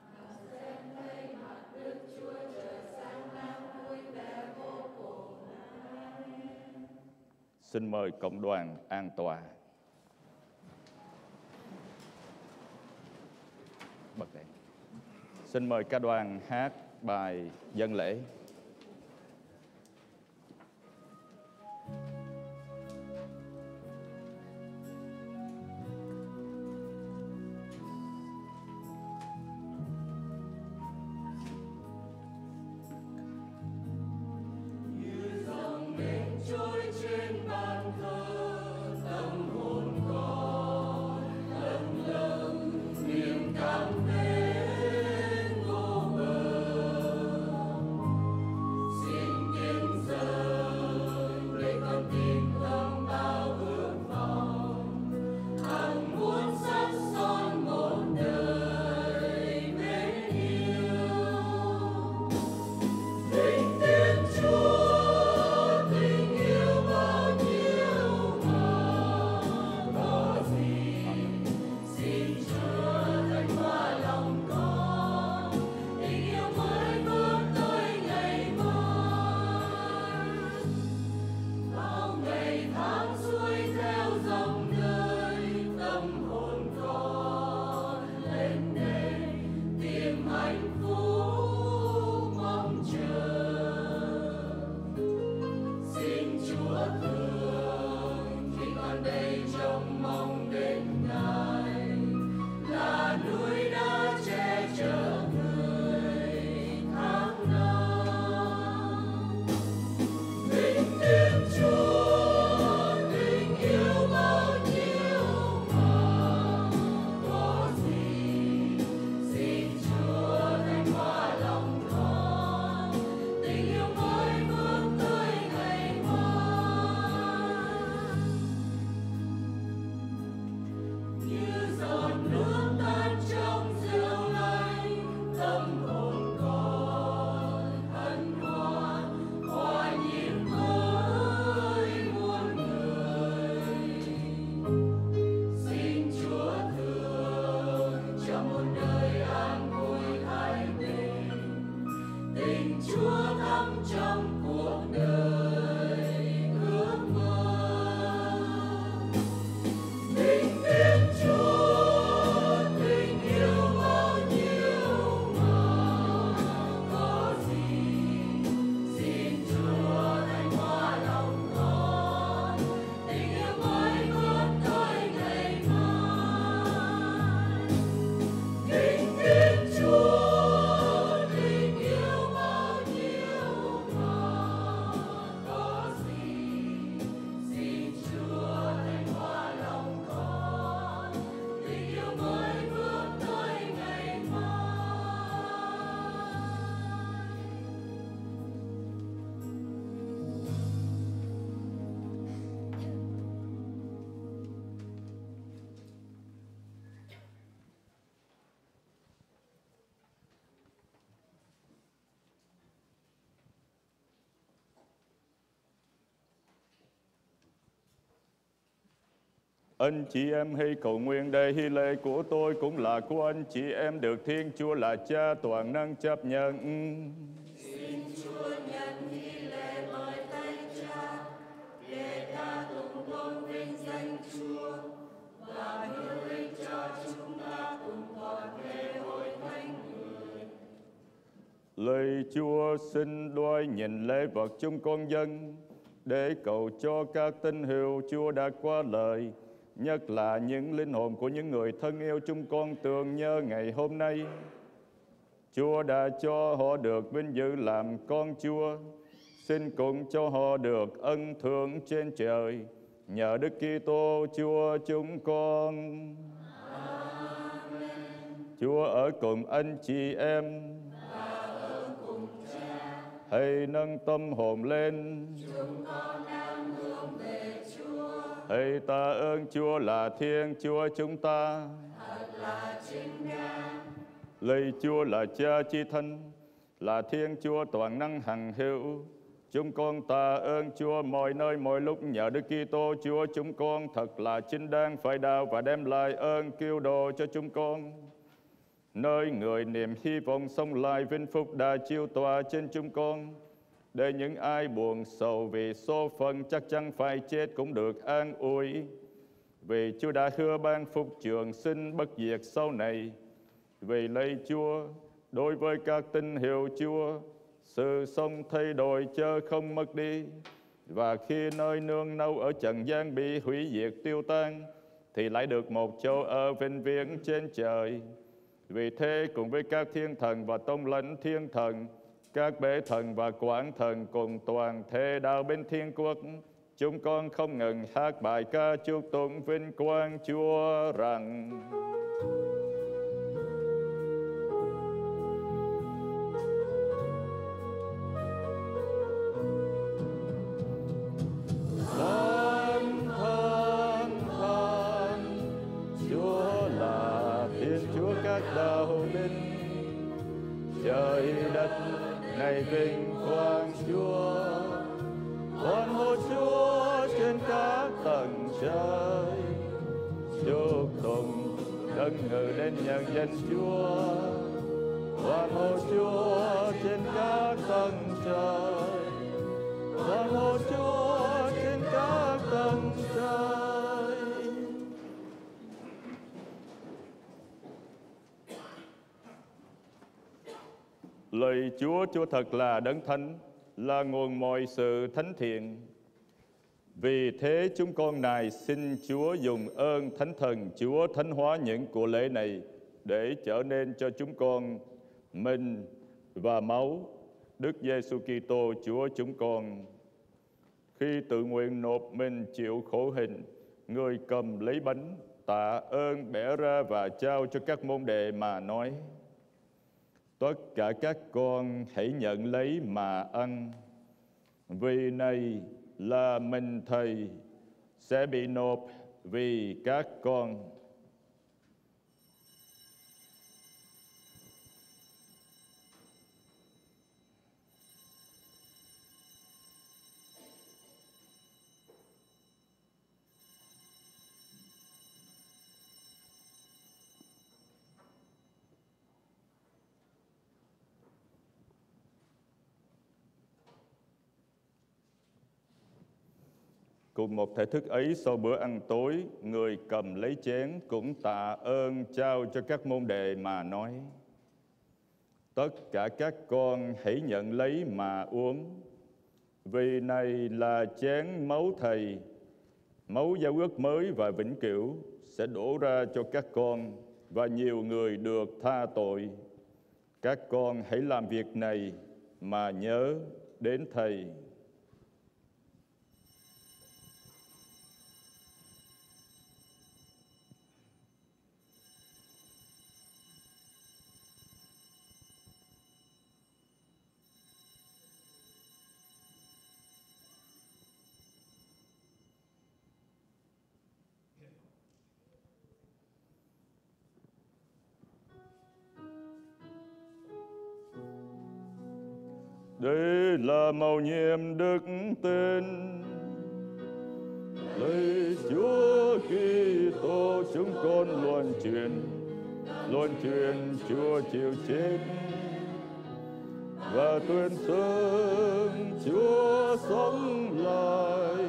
Xin mời cộng đoàn an tọa. Bật đèn. Xin mời ca đoàn hát bài dân lễ. Anh chị em hãy cầu nguyện để hy lễ của tôi cũng là của anh chị em được Thiên Chúa là Cha toàn năng chấp nhận. Xin Chúa nhận hy lễ Lạy Chúa, xin đoái nhìn lễ vật chúng con dâng để cầu cho các tín hữu Chúa đã qua lời, nhất là những linh hồn của những người thân yêu chúng con tưởng nhớ ngày hôm nay. Chúa đã cho họ được vinh dự làm con Chúa, xin cũng cho họ được ân thưởng trên trời, nhờ Đức Kitô Chúa chúng con. Amen. Chúa ở cùng anh chị em, Và ở cùng Cha. hãy nâng tâm hồn lên. Chúng con đang hướng về Chúa. Hãy tạ ơn Chúa là Thiên Chúa chúng ta. Thật là chính đáng. Lạy Chúa là Cha chi thân, là Thiên Chúa toàn năng hằng hữu. Chúng con tạ ơn Chúa mọi nơi mọi lúc nhờ Đức Kitô Chúa chúng con thật là chính đáng phải đạo và đem lại ơn cứu độ cho chúng con. Nơi người niềm hy vọng sống lại vinh phúc đã chiêu tỏa trên chúng con, để những ai buồn sầu vì số phận chắc chắn phải chết cũng được an ủi. Vì Chúa đã hứa ban phúc trường sinh bất diệt sau này. Vì lạy Chúa, đối với các tín hữu Chúa, sự sống thay đổi chớ không mất đi. Và khi nơi nương náu ở trần gian bị hủy diệt tiêu tan, thì lại được một chỗ ở vĩnh viễn trên trời. Vì thế cùng với các thiên thần và tông lãnh thiên thần, các bệ thần và quản thần cùng toàn thể đạo bên thiên quốc, chúng con không ngừng hát bài ca chúc tụng vinh quang Chúa rằng: Thánh, thánh, thánh, Chúa là Thiên Chúa các đạo linh. Trời đất này vinh quang Chúa, hoan hô Chúa trên các tầng trời. Chúc tụng đấng ngự đến nhân danh Chúa, hoan hô Chúa trên các tầng trời, hoan hô Chúa trên các tầng trời. Lạy Chúa, Chúa thật là đấng thánh, là nguồn mọi sự thánh thiện. Vì thế chúng con này xin Chúa dùng ơn Thánh Thần Chúa thánh hóa những của lễ này, để trở nên cho chúng con mình và máu Đức Giêsu Kitô Chúa chúng con. Khi tự nguyện nộp mình chịu khổ hình, người cầm lấy bánh, tạ ơn bẻ ra và trao cho các môn đệ mà nói: Tất cả các con hãy nhận lấy mà ăn. Vì này là mình Thầy sẽ bị nộp vì các con. Cùng một thể thức ấy, sau bữa ăn tối, người cầm lấy chén cũng tạ ơn trao cho các môn đệ mà nói: Tất cả các con hãy nhận lấy mà uống. Vì này là chén máu Thầy, máu giao ước mới và vĩnh cửu sẽ đổ ra cho các con và nhiều người được tha tội. Các con hãy làm việc này mà nhớ đến Thầy. Đây là mầu nhiệm đức tin. Lạy Chúa Kitô, chúng con luôn truyền, luôn truyền Chúa chịu chết và tuyên xưng Chúa sống lại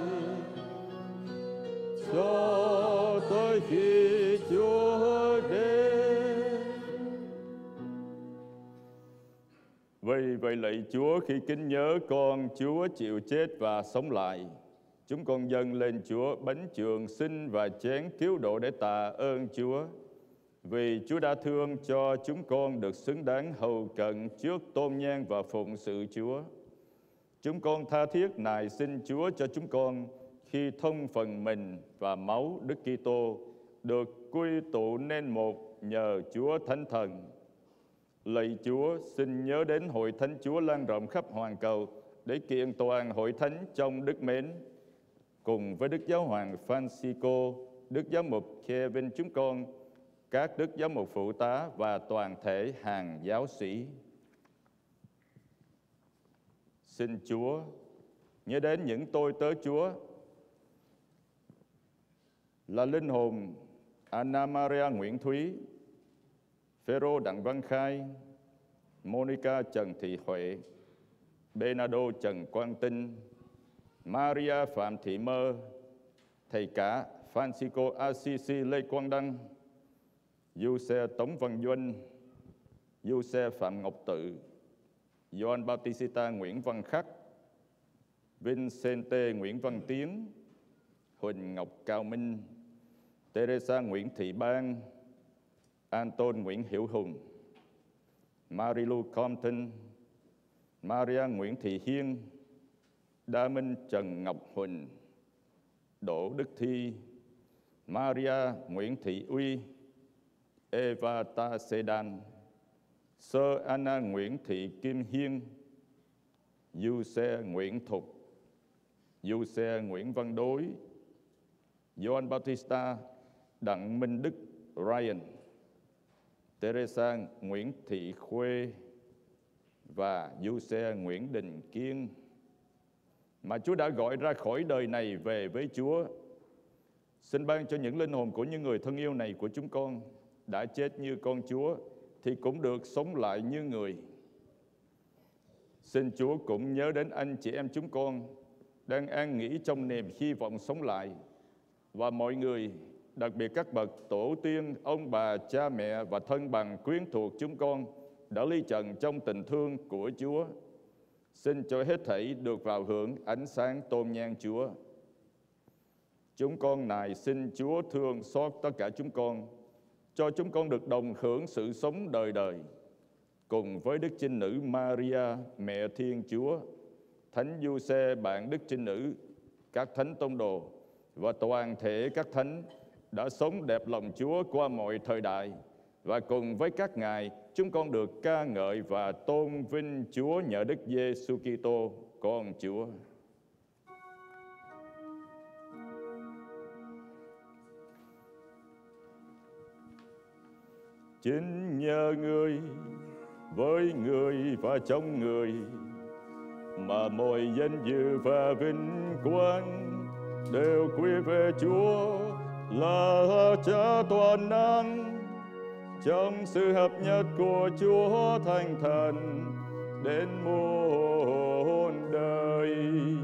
cho tới khi Chúa đến. Vậy Vì vậy lạy Chúa, khi kính nhớ con Chúa chịu chết và sống lại, chúng con dâng lên Chúa bánh trường sinh và chén cứu độ để tạ ơn Chúa. Vì Chúa đã thương cho chúng con được xứng đáng hầu cận trước tôn nhang và phụng sự Chúa. Chúng con tha thiết nài xin Chúa cho chúng con khi thông phần mình và máu Đức Kitô được quy tụ nên một nhờ Chúa Thánh Thần. Lạy Chúa, xin nhớ đến hội thánh Chúa lan rộng khắp hoàn cầu để kiện toàn hội thánh trong đức mến, cùng với Đức Giáo hoàng Francisco, Đức Giám mục Kevin chúng con, các Đức Giám mục phụ tá và toàn thể hàng giáo sĩ. Xin Chúa nhớ đến những tôi tớ Chúa là linh hồn Anna Maria Nguyễn Thúy, Phêrô Đặng Văn Khai, Monica Trần Thị Huệ, Bernardo Trần Quang Tinh, Maria Phạm Thị Mơ, thầy cả Francisco Assisi Lê Quang Đăng, Giuse Tống Văn Duân, Giuse Phạm Ngọc Tự, Gioan Bautista Nguyễn Văn Khắc, Vincente Nguyễn Văn Tiến, Huỳnh Ngọc Cao Minh, Teresa Nguyễn Thị Ban, Anton Nguyễn Hiểu Hùng, Marilu Compton, Maria Nguyễn Thị Hiên, Đa Minh Trần Ngọc Huỳnh, Đỗ Đức Thi, Maria Nguyễn Thị Uy, Eva Ta Sedan, Sơ Anna Nguyễn Thị Kim Hiên, Giuse Nguyễn Thục, Giuse Nguyễn Văn Đối, Gioan Bautista Đặng Minh Đức Ryan, Teresa Nguyễn Thị Khuê và Giuse Nguyễn Đình Kiên mà Chúa đã gọi ra khỏi đời này về với Chúa. Xin ban cho những linh hồn của những người thân yêu này của chúng con đã chết như con Chúa thì cũng được sống lại như người. Xin Chúa cũng nhớ đến anh chị em chúng con đang an nghỉ trong niềm hy vọng sống lại, và mọi người, đặc biệt các bậc tổ tiên, ông bà, cha mẹ và thân bằng quyến thuộc chúng con đã ly trần trong tình thương của Chúa. Xin cho hết thảy được vào hưởng ánh sáng tôn nhang Chúa. Chúng con nài xin Chúa thương xót tất cả chúng con, cho chúng con được đồng hưởng sự sống đời đời, cùng với Đức Trinh Nữ Maria, Mẹ Thiên Chúa, Thánh Giuse bạn Đức Trinh Nữ, các thánh tông đồ và toàn thể các thánh đã sống đẹp lòng Chúa qua mọi thời đại, và cùng với các ngài chúng con được ca ngợi và tôn vinh Chúa nhờ Đức Giêsu Kitô con Chúa. Chính nhờ người, với người và trong người mà mọi danh dự và vinh quang đều quy về Chúa là Cha toàn năng, trong sự hợp nhất của Chúa Thánh Thần đến muôn đời.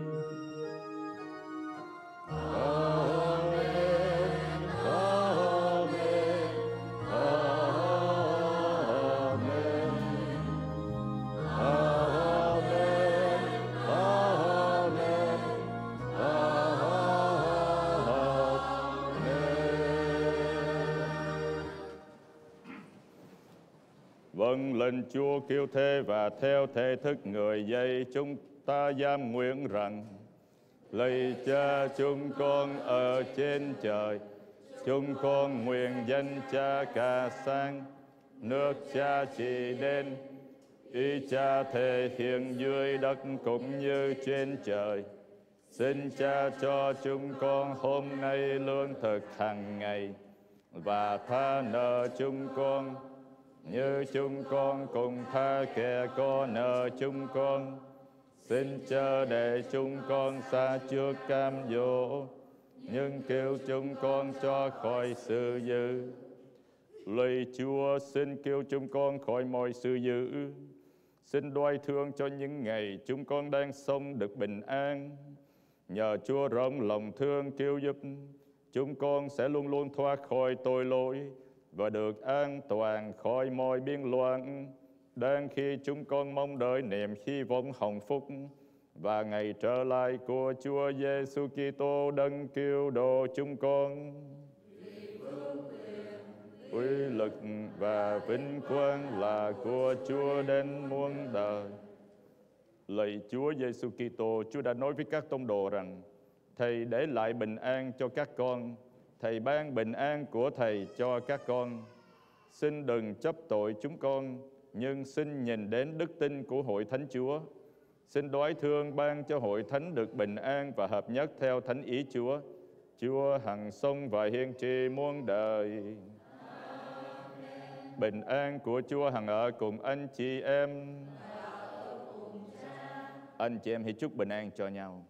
Vâng lệnh Chúa kêu thế và theo thể thức người dạy chúng ta giam nguyện rằng: lạy Cha chúng con ở trên trời, chúng con nguyện danh Cha ca sang, nước Cha trị đến, ý Cha thể hiện dưới đất cũng như trên trời. Xin Cha cho chúng con hôm nay lương thực hàng ngày, và tha nợ chúng con như chúng con cùng tha kẻ có nợ chúng con. Xin chớ để chúng con xa trước cam dỗ, nhưng kêu chúng con cho khỏi sự dữ. Lạy Chúa, xin kêu chúng con khỏi mọi sự dữ. Xin đoái thương cho những ngày chúng con đang sống được bình an. Nhờ Chúa rộng lòng thương kêu giúp, chúng con sẽ luôn luôn thoát khỏi tội lỗi và được an toàn khỏi mọi biên loạn. đang khi chúng con mong đợi niềm hy vọng hồng phúc và ngày trở lại của Chúa Giêsu Kitô đấng cứu độ chúng con. Uy lực và vinh quang là của Chúa đến muôn đời. Lạy Chúa Giêsu Kitô, Chúa đã nói với các tông đồ rằng Thầy để lại bình an cho các con, Thầy ban bình an của Thầy cho các con. Xin đừng chấp tội chúng con, nhưng xin nhìn đến đức tin của Hội Thánh Chúa. Xin đoái thương ban cho Hội Thánh được bình an và hợp nhất theo thánh ý Chúa. Chúa hằng sống và hiên trị muôn đời. Bình an của Chúa hằng ở cùng anh chị em. Anh chị em hãy chúc bình an cho nhau.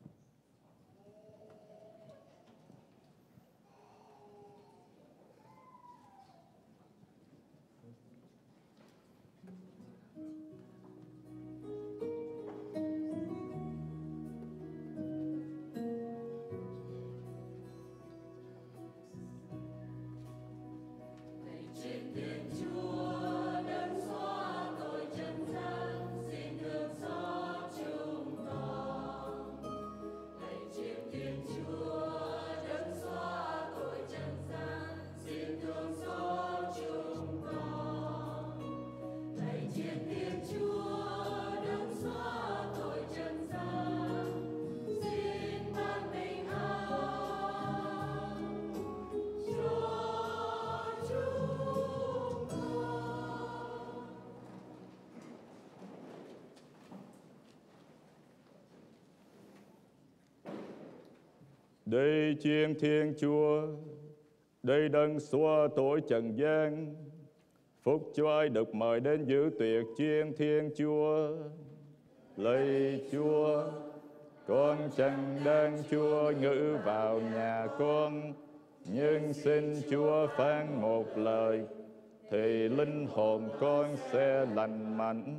Đây chiên Thiên Chúa, đây đấng xóa tội trần gian, phúc cho ai được mời đến dự tiệc chiên Thiên Chúa. Lạy Chúa, con chẳng đang Chúa ngự vào nhà con, nhưng xin Chúa phán một lời, thì linh hồn con sẽ lành mạnh.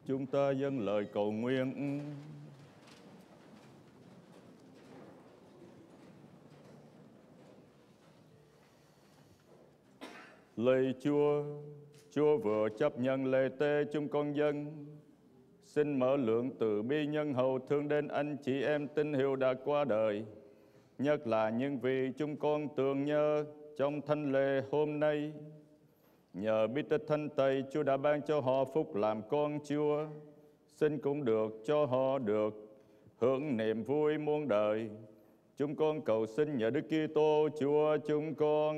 Chúng ta dâng lời cầu nguyện. Lạy Chúa, Chúa vừa chấp nhận lễ tế chúng con dân. Xin mở lượng từ bi nhân hậu thương đến anh chị em tín hữu đã qua đời, nhất là những vị chúng con tưởng nhớ trong thánh lễ hôm nay. Nhờ bí tích thánh tẩy, Chúa đã ban cho họ phúc làm con Chúa. Xin cũng được cho họ được hưởng niềm vui muôn đời. Chúng con cầu xin nhờ Đức Kitô Chúa chúng con.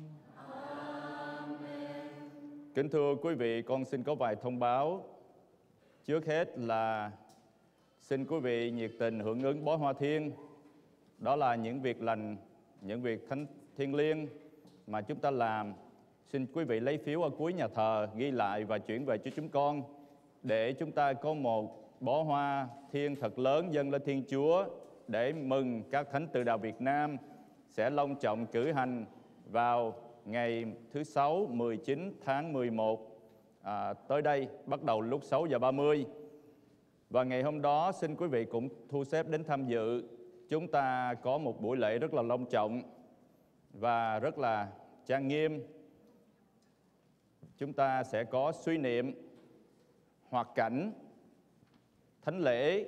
Amen. Kính thưa quý vị, con xin có vài thông báo. Trước hết là xin quý vị nhiệt tình hưởng ứng bó hoa thiên. Đó là những việc lành, những việc thánh thiêng liêng mà chúng ta làm. Xin quý vị lấy phiếu ở cuối nhà thờ, ghi lại và chuyển về cho chúng con, để chúng ta có một bó hoa thiên thật lớn dâng lên Thiên Chúa, để mừng các thánh từ đạo Việt Nam sẽ long trọng cử hành vào ngày thứ Sáu mười chín tháng mười một à, tới đây, bắt đầu lúc sáu giờ ba mươi. Và ngày hôm đó xin quý vị cũng thu xếp đến tham dự. Chúng ta có một buổi lễ rất là long trọng và rất là trang nghiêm. Chúng ta sẽ có suy niệm, hoạt cảnh, thánh lễ,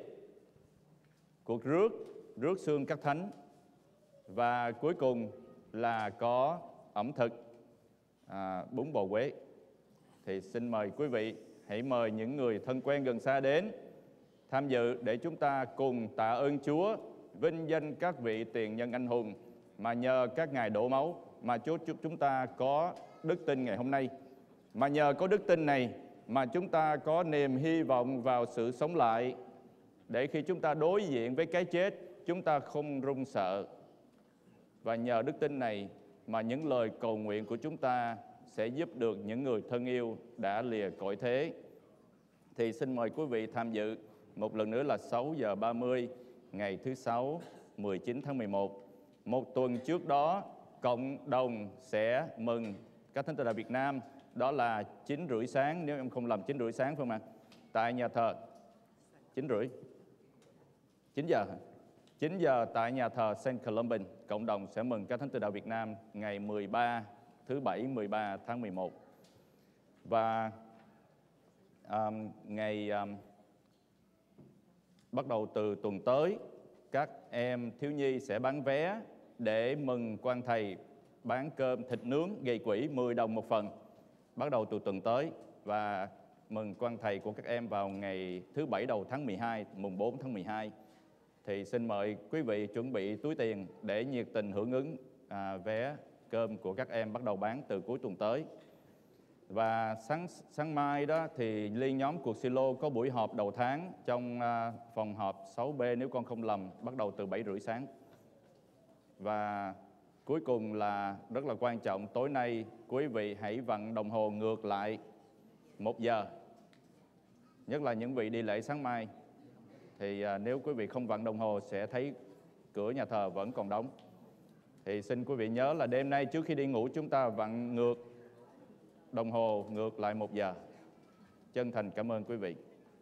cuộc rước, rước xương các thánh, và cuối cùng là có ẩm thực à, bún bò Huế. Thì xin mời quý vị hãy mời những người thân quen gần xa đến tham dự, để chúng ta cùng tạ ơn Chúa, vinh danh các vị tiền nhân anh hùng mà nhờ các ngài đổ máu mà Chúa chúng ta có đức tin ngày hôm nay. Mà nhờ có đức tin này mà chúng ta có niềm hy vọng vào sự sống lại, để khi chúng ta đối diện với cái chết, chúng ta không run sợ. Và nhờ đức tin này mà những lời cầu nguyện của chúng ta sẽ giúp được những người thân yêu đã lìa cõi thế. Thì xin mời quý vị tham dự một lần nữa là sáu giờ ba mươi ngày thứ Sáu mười chín tháng mười một. Một tuần trước đó, cộng đồng sẽ mừng các thánh từ đạo Việt Nam. Đó là chín rưỡi sáng, nếu em không làm chín rưỡi sáng phải không ạ? Tại nhà thờ chín rưỡi chín giờ chín giờ tại nhà thờ Saint Columban, cộng đồng sẽ mừng các thánh từ đạo Việt Nam ngày mười ba, thứ Bảy mười ba tháng mười một. Và um, ngày um, bắt đầu từ tuần tới, các em thiếu nhi sẽ bán vé để mừng quan thầy bán cơm thịt nướng gây quỹ mười đồng một phần, bắt đầu từ tuần tới, và mừng quan thầy của các em vào ngày thứ Bảy đầu tháng mười hai, mùng bốn tháng mười hai. Thì xin mời quý vị chuẩn bị túi tiền để nhiệt tình hưởng ứng à, vé cơm của các em bắt đầu bán từ cuối tuần tới. Và sáng sáng mai đó thì liên nhóm cuộc Silo có buổi họp đầu tháng trong à, phòng họp sáu B nếu con không lầm, bắt đầu từ bảy rưỡi sáng. Và cuối cùng là rất là quan trọng, tối nay quý vị hãy vặn đồng hồ ngược lại một giờ, nhất là những vị đi lễ sáng mai. Thì à, nếu quý vị không vặn đồng hồ sẽ thấy cửa nhà thờ vẫn còn đóng. Thì xin quý vị nhớ là đêm nay trước khi đi ngủ chúng ta vặn ngược đồng hồ ngược lại một giờ. Chân thành cảm ơn quý vị.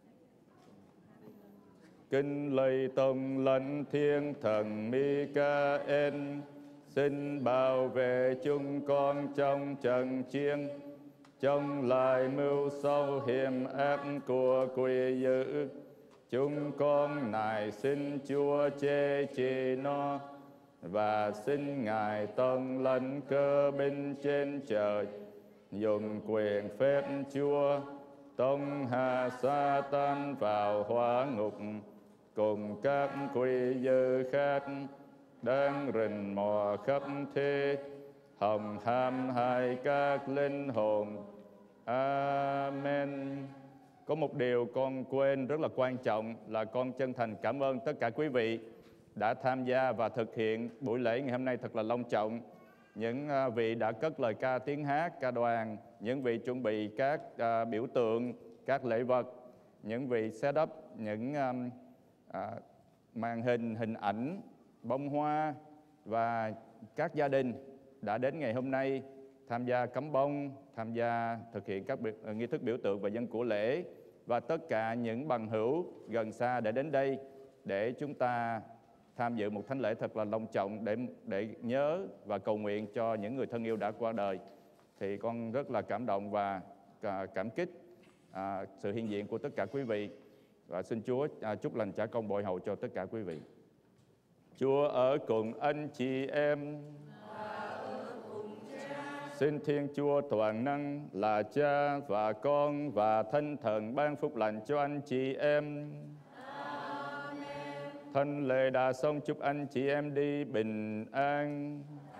Kính lạy Tông Lãnh Thiên Thần Michael, xin bảo vệ chúng con trong trận chiến, chống lại mưu sâu hiểm ác của quỷ dữ. Chúng con nài xin Chúa chế trị nó, và xin Ngài Tông Lãnh Cơ binh trên trời dùng quyền phép Chúa tông hạ Sa-tan vào hỏa ngục, cùng các quỷ dữ khác đang rình mò khắp thế, hòng hãm hại các linh hồn. Amen. Có một điều con quên rất là quan trọng là con chân thành cảm ơn tất cả quý vị đã tham gia và thực hiện buổi lễ ngày hôm nay thật là long trọng. Những vị đã cất lời ca tiếng hát, ca đoàn, những vị chuẩn bị các uh, biểu tượng, các lễ vật, những vị set up những um, uh, màn hình, hình ảnh, bông hoa, và các gia đình đã đến ngày hôm nay tham gia cắm bông, tham gia thực hiện các nghi thức biểu tượng và dân của lễ, và tất cả những bằng hữu gần xa để đến đây để chúng ta tham dự một thánh lễ thật là long trọng để để nhớ và cầu nguyện cho những người thân yêu đã qua đời. Thì con rất là cảm động và cảm kích à, sự hiện diện của tất cả quý vị, và xin Chúa à, chúc lành trả công bội hậu cho tất cả quý vị. Chúa ở cùng anh chị em. Xin Thiên Chúa toàn năng là Cha và Con và Thánh Thần ban phúc lành cho anh chị em. Amen. Thánh lễ đã xong, chúc anh chị em đi bình an.